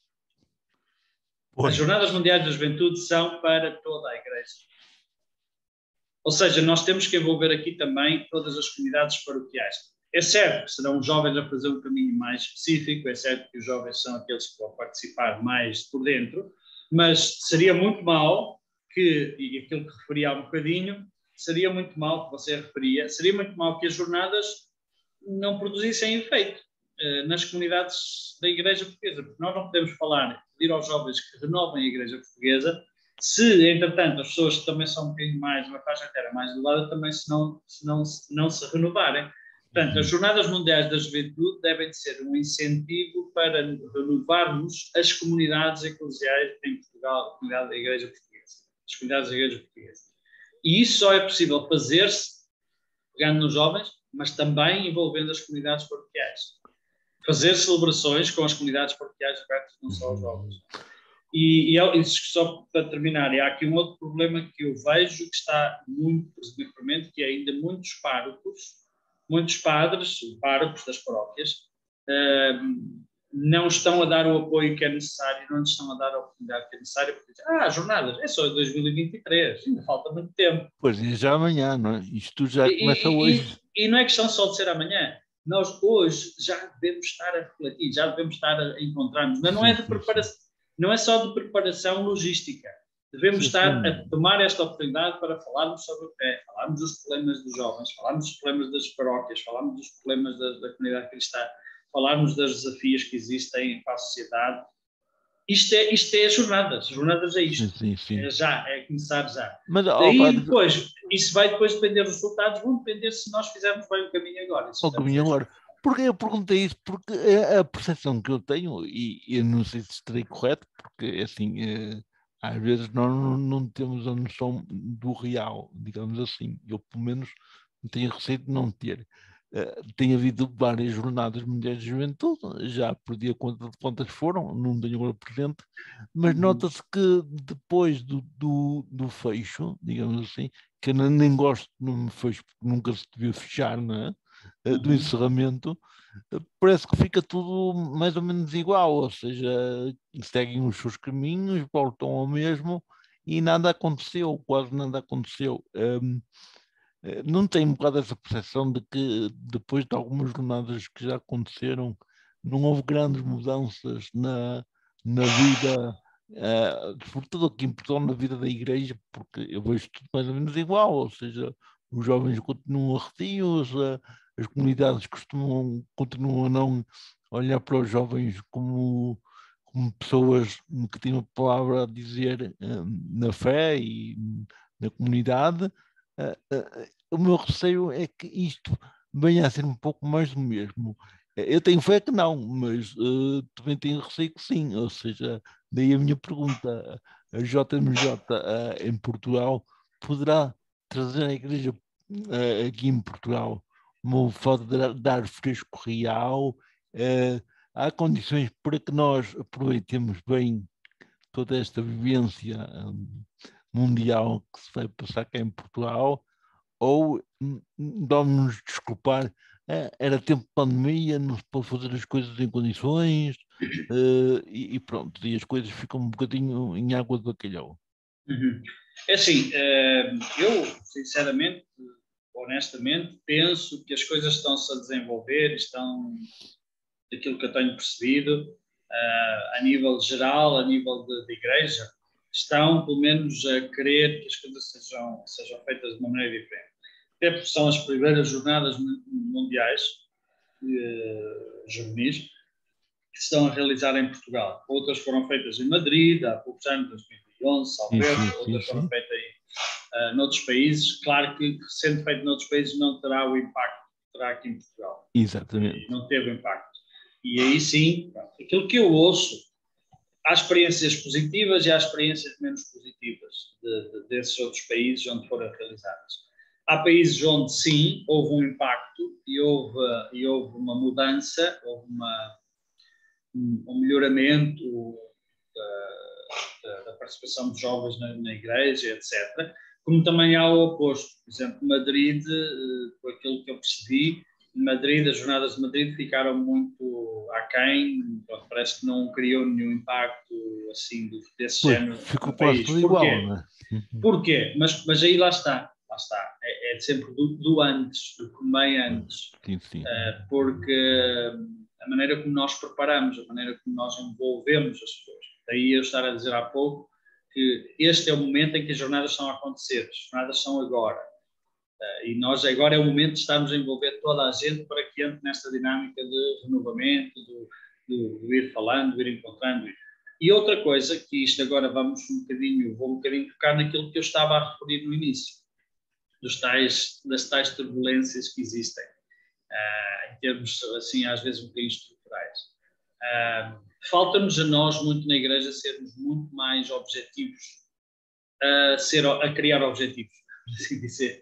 As Jornadas Mundiais da Juventude são para toda a Igreja. Ou seja, nós temos que envolver aqui também todas as comunidades paroquiais. É certo que serão os jovens a fazer um caminho mais específico, é certo que os jovens são aqueles que vão participar mais por dentro, mas seria muito mau e aquilo que referia há um bocadinho, seria muito mau que você referia, seria muito mau que as jornadas não produzissem efeito nas comunidades da Igreja Portuguesa, porque nós não podemos pedir aos jovens que renovem a Igreja Portuguesa, se, entretanto, as pessoas que também são um bocadinho mais, uma faixa etária mais elevada, também se não se renovarem. Portanto, as Jornadas Mundiais da Juventude devem ser um incentivo para renovarmos as comunidades eclesiais em Portugal, a comunidade da Igreja Portuguesa, as comunidades da Igreja Portuguesa. E isso só é possível fazer-se pegando nos jovens, mas também envolvendo as comunidades paroquiais. Fazer celebrações com as comunidades paroquiais abertas, não só aos jovens. E só para terminar, há aqui um outro problema que eu vejo que está muito presente, que é ainda muitos padres, párocos das paróquias, não estão a dar o apoio que é necessário, não estão a dar a oportunidade que é necessária, porque dizem, jornadas, é só em 2023, ainda falta muito tempo. Pois, é já amanhã, não é? Isto já começa hoje. E não é questão só de ser amanhã. Nós hoje já devemos estar a refletir, já devemos estar a encontrar-nos, mas não é de preparação. Não é só de preparação logística. Devemos estar a tomar esta oportunidade para falarmos sobre a fé, falarmos dos problemas dos jovens, falarmos dos problemas das paróquias, falarmos dos problemas da comunidade cristã, falarmos dos desafios que existem para a sociedade, isto é jornadas é isto, Sim. é começar já. Mas, Daí depois, isso vai depois depender dos resultados, vão depender se nós fizermos bem o caminho agora. o caminho agora. Porque eu perguntei isso, porque a percepção que eu tenho, e eu não sei se estarei correto, porque assim, às vezes nós não temos a noção do real, digamos assim. Eu, pelo menos, tenho receio de não ter. Tem havido várias jornadas mundiais de juventude, já perdi a conta de quantas foram, não tenho agora presente, mas nota-se que depois do fecho, digamos assim, que eu nem gosto de nome fecho, porque nunca se devia fechar, não é? Do encerramento, parece que fica tudo mais ou menos igual, ou seja, seguem os seus caminhos, voltam ao mesmo e nada aconteceu, quase nada aconteceu. Não tem um bocado essa percepção de que depois de algumas jornadas que já aconteceram, não houve grandes mudanças na vida, sobretudo aqui em Portugal, na vida da igreja, porque eu vejo tudo mais ou menos igual, ou seja, os jovens continuam retios, as comunidades continuam a não olhar para os jovens como pessoas que têm uma palavra a dizer na fé e na comunidade. O meu receio é que isto venha a ser um pouco mais do mesmo. Eu tenho fé que não, mas também tenho receio que sim. Ou seja, daí a minha pergunta: a JMJ em Portugal poderá trazer a igreja aqui em Portugal uma forma de dar fresco real? Há condições para que nós aproveitemos bem toda esta vivência mundial que se vai passar cá em Portugal? Ou vamos desculpar, era tempo de pandemia, não se pode fazer as coisas em condições, e pronto, e as coisas ficam um bocadinho em água de bacalhau. É assim, eu sinceramente, honestamente, penso que as coisas estão-se a desenvolver, estão, daquilo que eu tenho percebido, a nível geral, a nível de igreja, estão pelo menos a querer que as coisas sejam feitas de uma maneira diferente. Até porque são as primeiras jornadas mundiais juvenis que se estão a realizar em Portugal. Outras foram feitas em Madrid há poucos anos, 2011, talvez, outras foram feitas noutros países. Claro que sendo feito noutros países não terá o impacto que terá aqui em Portugal. Exatamente. E não teve impacto. E aí sim, aquilo que eu ouço, há experiências positivas e há experiências menos positivas desses outros países onde foram realizadas. Há países onde sim, houve um impacto e houve uma mudança, houve um melhoramento da participação dos jovens na igreja, etc. Como também há o oposto. Por exemplo, Madrid, por aquilo que eu percebi, Madrid, as jornadas de Madrid ficaram muito aquém, parece que não criou nenhum impacto assim desse género ficou no quase país. tudo igual, não é? Porquê? Mas aí lá está. É sempre do antes, do que meio antes. Sim. Porque a maneira como nós preparamos, a maneira como nós envolvemos as pessoas. Daí eu estar a dizer há pouco que este é o momento em que as jornadas estão a acontecer. As jornadas são agora. E nós agora é o momento de estarmos a envolver toda a gente para que entre nesta dinâmica de renovamento, de ir falando, de ir encontrando. E outra coisa, que isto agora vou um bocadinho tocar naquilo que eu estava a referir no início, das tais turbulências que existem, em termos, assim, às vezes um bocadinho estruturais. Falta-nos a nós, muito na igreja, sermos muito mais objetivos, a criar objetivos, por assim dizer.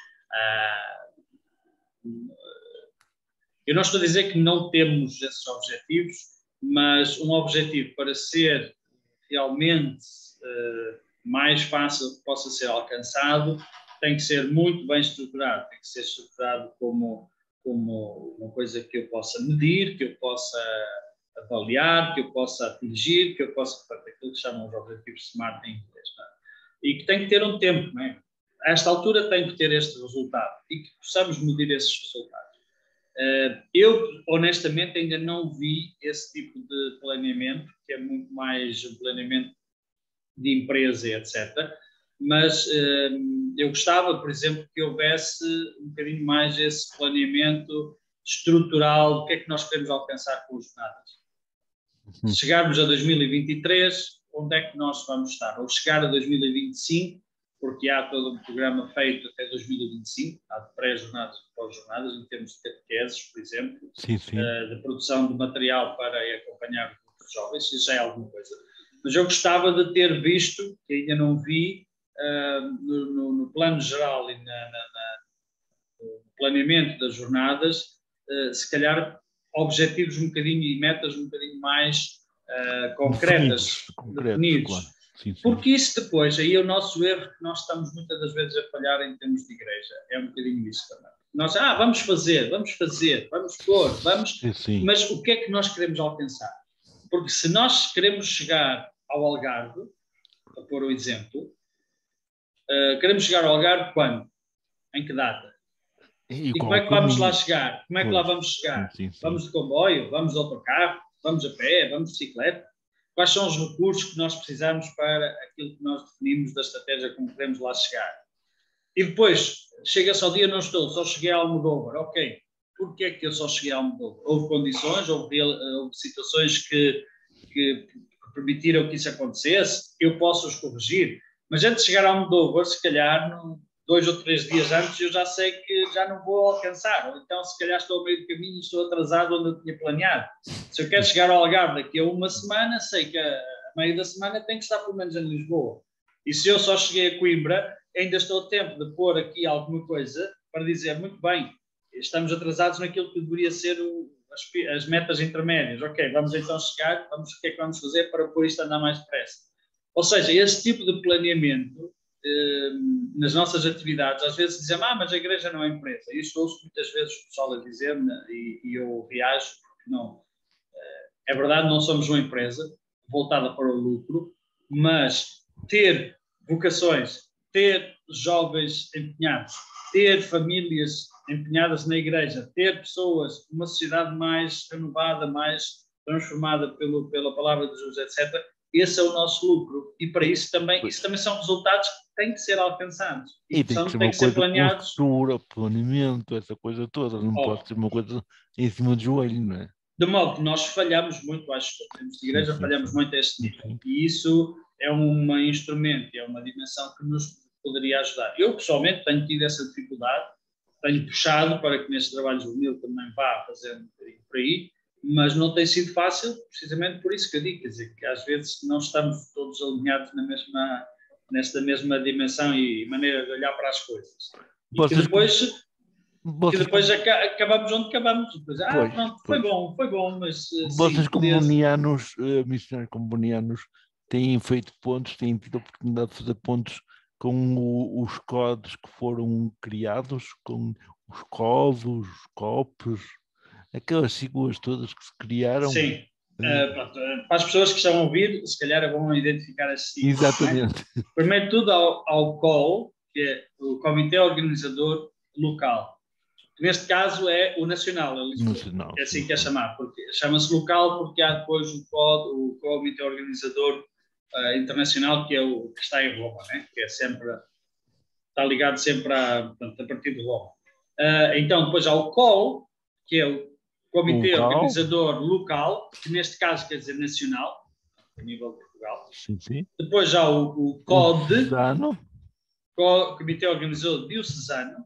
Eu não estou a dizer que não temos esses objetivos, mas um objetivo para ser realmente mais fácil que possa ser alcançado tem que ser muito bem estruturado, tem que ser estruturado como uma coisa que eu possa medir, que eu possa avaliar, que eu possa atingir, que eu possa fazer aquilo que chamam os objetivos SMART em inglês. Não é? E que tem que ter um tempo, não é? A esta altura tem que ter este resultado e que possamos medir esses resultados. Eu, honestamente, ainda não vi esse tipo de planeamento, que é muito mais um planeamento de empresa, etc. Mas eu gostava, por exemplo, que houvesse um bocadinho mais esse planeamento estrutural do que é que nós queremos alcançar com as jornadas. Se chegarmos a 2023, onde é que nós vamos estar? Ou chegar a 2025, porque há todo um programa feito até 2025, há de pré-jornadas e pós-jornadas, em termos de catequeses, por exemplo, sim, sim. De produção de material para acompanhar os jovens, isso já é alguma coisa. Mas eu gostava de ter visto, que ainda não vi, no plano geral e no planeamento das jornadas, se calhar objetivos um bocadinho e metas um bocadinho mais concretas, definidos. Claro. Sim, sim. Porque isso depois, aí é o nosso erro, que nós estamos muitas das vezes a falhar em termos de igreja, é um bocadinho isso também. Nós, vamos fazer, vamos pôr, vamos, Sim. Mas o que é que nós queremos alcançar? Porque se nós queremos chegar ao Algarve, para pôr o exemplo, queremos chegar ao Algarve quando? Em que data? E como é que vamos lá chegar? Como é que lá vamos chegar? Sim. Vamos de comboio? Vamos de autocarro? Vamos a pé? Vamos de bicicleta? Quais são os recursos que nós precisamos para aquilo que nós definimos da estratégia como queremos lá chegar? E depois, chega-se ao dia, não estou, só cheguei a Almodóvar. Ok, porquê é que eu só cheguei a Almodóvar? Houve condições, houve situações que permitiram que isso acontecesse, eu posso os corrigir. Mas antes de chegar a Almodóvar, se calhar, 2 ou 3 dias antes, eu já sei que já não vou alcançar. Ou então, se calhar, estou ao meio do caminho e estou atrasado onde eu tinha planeado. Se eu quero chegar ao Algarve daqui a uma semana, sei que a meio da semana tenho que estar pelo menos em Lisboa. E se eu só cheguei a Coimbra, ainda estou a tempo de pôr aqui alguma coisa para dizer, muito bem, estamos atrasados naquilo que deveria ser as metas intermédias. Ok, vamos então chegar, o que é que vamos fazer para pôr isto a andar mais depressa? Ou seja, esse tipo de planeamento nas nossas atividades, às vezes dizem, mas a igreja não é empresa. Isso ouço muitas vezes o pessoal a dizer, e eu reajo, porque não. É verdade, não somos uma empresa voltada para o lucro, mas ter vocações, ter jovens empenhados, ter famílias empenhadas na igreja, ter pessoas, uma sociedade mais renovada, mais transformada pela palavra de Jesus, etc., esse é o nosso lucro. E para isso também são resultados que têm que ser alcançados. E tem têm que ser planeados. Estrutura, planeamento, essa coisa toda. Não pode ser uma coisa em cima do joelho, não é? De modo que nós falhamos muito, acho que em termos de igreja, falhamos muito a este nível. E isso é um instrumento, é uma dimensão que nos poderia ajudar. Eu, pessoalmente, tenho tido essa dificuldade, tenho puxado para que neste trabalho juvenil também vá fazer um bocadinho por aí, mas não tem sido fácil, precisamente por isso que eu digo, quer dizer, que às vezes não estamos todos alinhados nesta mesma dimensão e maneira de olhar para as coisas. E que depois acabamos onde acabamos. Depois, pronto, foi bom, mas... Vocês comunianos, missionários comunianos, têm feito pontos, têm tido a oportunidade de fazer pontos com os CODs que foram criados, com os COVs, os COPs, aquelas siglas todas que se criaram. Sim. Pronto, para as pessoas que estão a ouvir, se calhar vão identificar as siglas. Exatamente. Né? Primeiro de tudo ao COL, que é o Comitê Organizador Local. Neste caso é o Nacional, é assim que é chamado, porque chama-se local porque há depois o Comitê Organizador Internacional, que é o que está em Roma, né? Que é sempre, está ligado sempre a partir de Roma. Então depois há o COL, que é o Comitê Organizador Local, que neste caso quer dizer nacional, a nível de Portugal. Sim. Depois há o COD, Comitê Organizador Diocesano.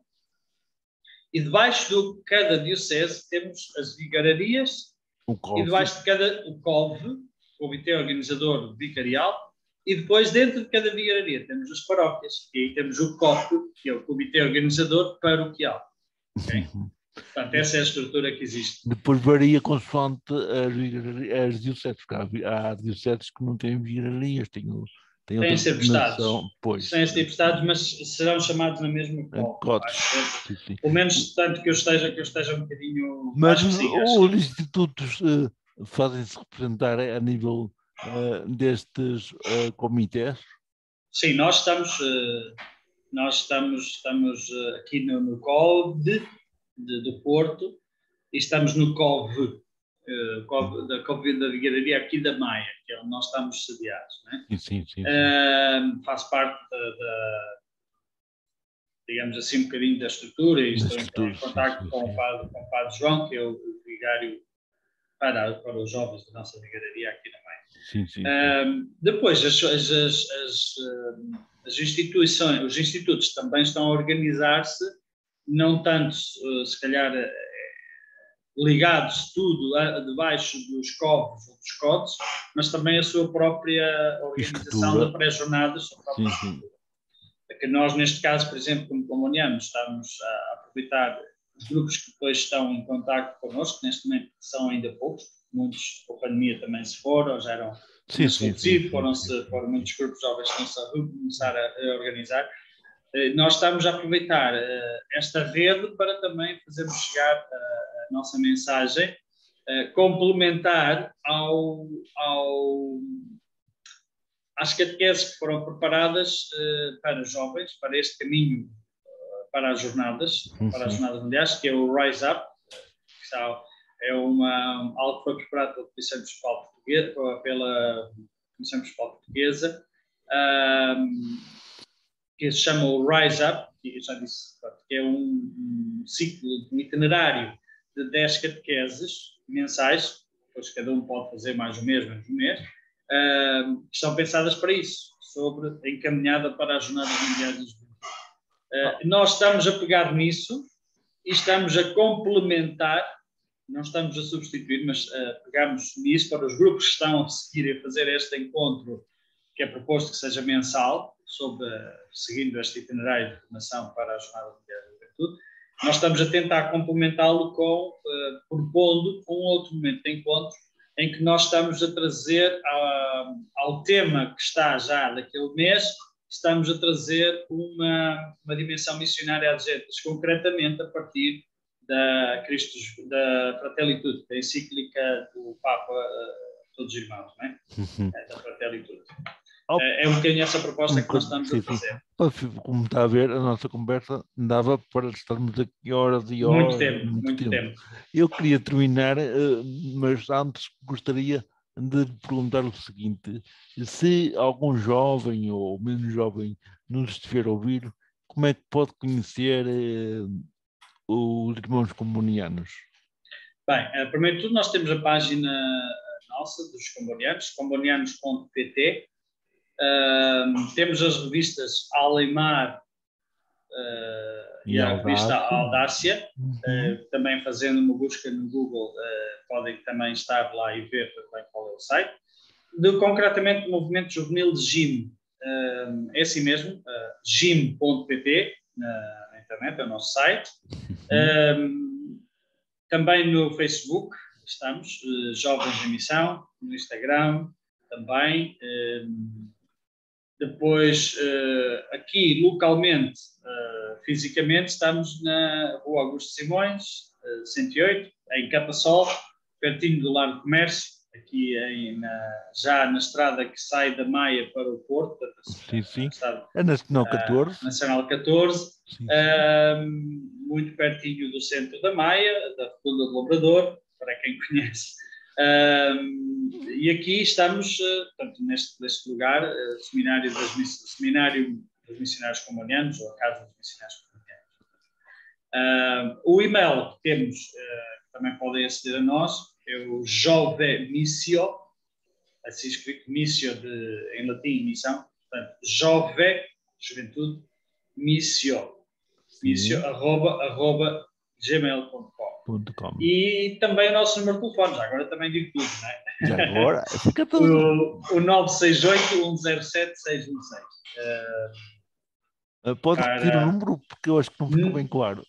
E debaixo de cada diocese temos as vigararias, e debaixo de cada o COV, Comitê Organizador Vicarial, e depois dentro de cada vigararia temos as paróquias, e aí temos o COP, que é o Comitê Organizador Paroquial. Okay? Portanto, essa é a estrutura que existe. Depois varia consoante as dioceses, porque há dioceses que não têm vigararias, têm ser prestados. Têm ser prestados, mas serão chamados na mesma pelo menos tanto que eu esteja um bocadinho mais os institutos fazem-se representar a nível destes comitês? Sim, nós estamos aqui no COV do Porto e estamos no COV, da Vigararia aqui da Maia, que é onde nós estamos sediados. Né? Sim. Faz parte digamos assim, um bocadinho da estrutura e estou em contacto sim, com o padre João, que é o vigário para os jovens da nossa vigararia aqui na Maia. Sim. Depois, as instituições, os institutos também estão a organizar-se, não tanto, se calhar, ligados tudo debaixo dos COVs ou dos CODs, mas também a sua própria organização de pré-jornadas, a própria estrutura. Que nós, neste caso, por exemplo, como comunianos, estamos a aproveitar os grupos que depois estão em contacto connosco, neste momento são ainda poucos, muitos com a pandemia também se foram, já eram foram muitos grupos jovens que estão a começar a organizar. Nós estamos a aproveitar esta rede para também fazermos chegar a nossa mensagem complementar às catequeses que foram preparadas para os jovens, para este caminho, para as jornadas mundiais, que é o Rise Up, que é algo que foi preparado pela Comissão Episcopal Portuguesa, que se chama o Rise Up, que eu já disse, que é um ciclo, um itinerário de 10 catequeses mensais, depois cada um pode fazer mais um mês, menos um mês, que estão pensadas para isso, sobre a encaminhada para as Jornadas Mundiais da Juventude. Nós estamos a pegar nisso e estamos a complementar, não estamos a substituir, mas pegamos nisso para os grupos que estão a seguir a fazer este encontro, que é proposto que seja mensal, seguindo este itinerário de formação para a Jornada Mundial da Juventude. Nós estamos a tentar complementá-lo propondo um outro momento de encontro, em que nós estamos a trazer ao tema que está já daquele mês, estamos a trazer uma dimensão missionária adjuntas, concretamente a partir da Fratelli Tutti, da encíclica do Papa Todos os Irmãos, não é? Da Fratelli Tutti. É um bocadinho essa proposta que nós estamos a fazer. Como está a ver, a nossa conversa dava para estarmos aqui horas e horas. Muito tempo. Eu queria terminar, mas antes gostaria de perguntar o seguinte: se algum jovem ou menos jovem nos estiver a ouvir, como é que pode conhecer os irmãos comunianos? Bem, primeiro de tudo, nós temos a página nossa dos comunianos.pt. Temos as revistas Alemar e a revista Audácia. Também fazendo uma busca no Google podem também estar lá e ver também qual é o site. Concretamente, o Movimento Juvenil de GIM, é assim mesmo, gim.pt, na internet, é o nosso site. Também no Facebook estamos, Jovens em Missão, no Instagram também. Depois, aqui localmente, fisicamente, estamos na Rua Augusto Simões, 108, em Capasol, pertinho do Lar do Comércio, aqui já na estrada que sai da Maia para o Porto. Sim. É Nacional 14. Nacional 14, muito pertinho do centro da Maia, da Rotunda do Labrador, para quem conhece. E aqui estamos, portanto, neste lugar, Seminário dos Missionários Comunianos, ou a Casa dos Missionários Comunianos. O e-mail que temos, que também podem aceder a nós, é o Jove Missio, assim escrito, Missio em latim, missão, portanto, Jove, juventude, Missio, @gmail.com. E também o nosso número de telefone, já agora também digo tudo, não é? Já agora, fica tudo. O 968-107-616. Pode repetir o número, porque eu acho que não ficou bem claro.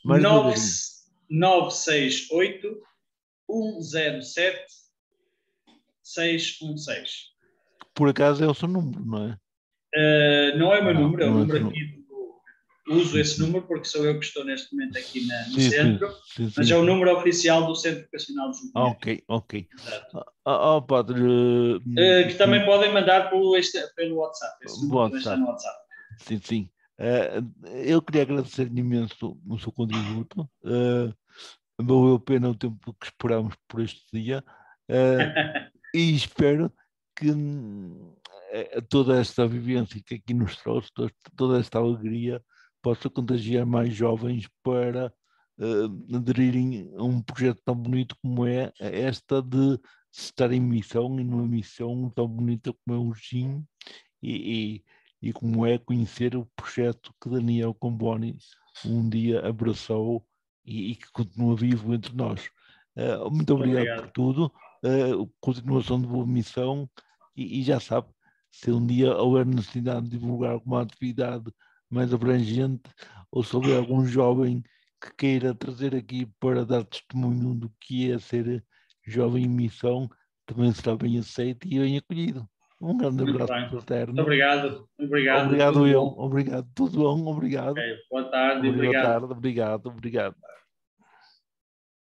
968-107-616. Por acaso é o seu número, não é? Não é o meu número, é o número aqui. Uso esse número porque sou eu que estou neste momento aqui no centro, mas é o número oficial do Centro Vocacional de Juventude. Ok. Padre... que também podem mandar pelo WhatsApp. Esse número está no WhatsApp. Sim. Eu queria agradecer imenso o seu contributo. Valeu a pena o tempo que esperámos por este dia. E espero que toda esta vivência que aqui nos trouxe, toda esta alegria, possa contagiar mais jovens para aderirem a um projeto tão bonito como é esta de estar em missão, e numa missão tão bonita como é o GIM, e como é conhecer o projeto que Daniel Comboni um dia abraçou e que continua vivo entre nós. Muito obrigado por tudo, continuação de boa missão, e já sabe, se um dia houver necessidade de divulgar alguma atividade mais abrangente, ou se houver algum jovem que queira trazer aqui para dar testemunho do que é ser jovem em missão, também será bem aceito e bem acolhido. Um grande Muito abraço bem. fraterno. Muito obrigado. Obrigado. Obrigado Tudo eu. bom. Obrigado. Tudo bom. Obrigado. Okay. Boa tarde e Boa obrigado. tarde. Obrigado. Obrigado.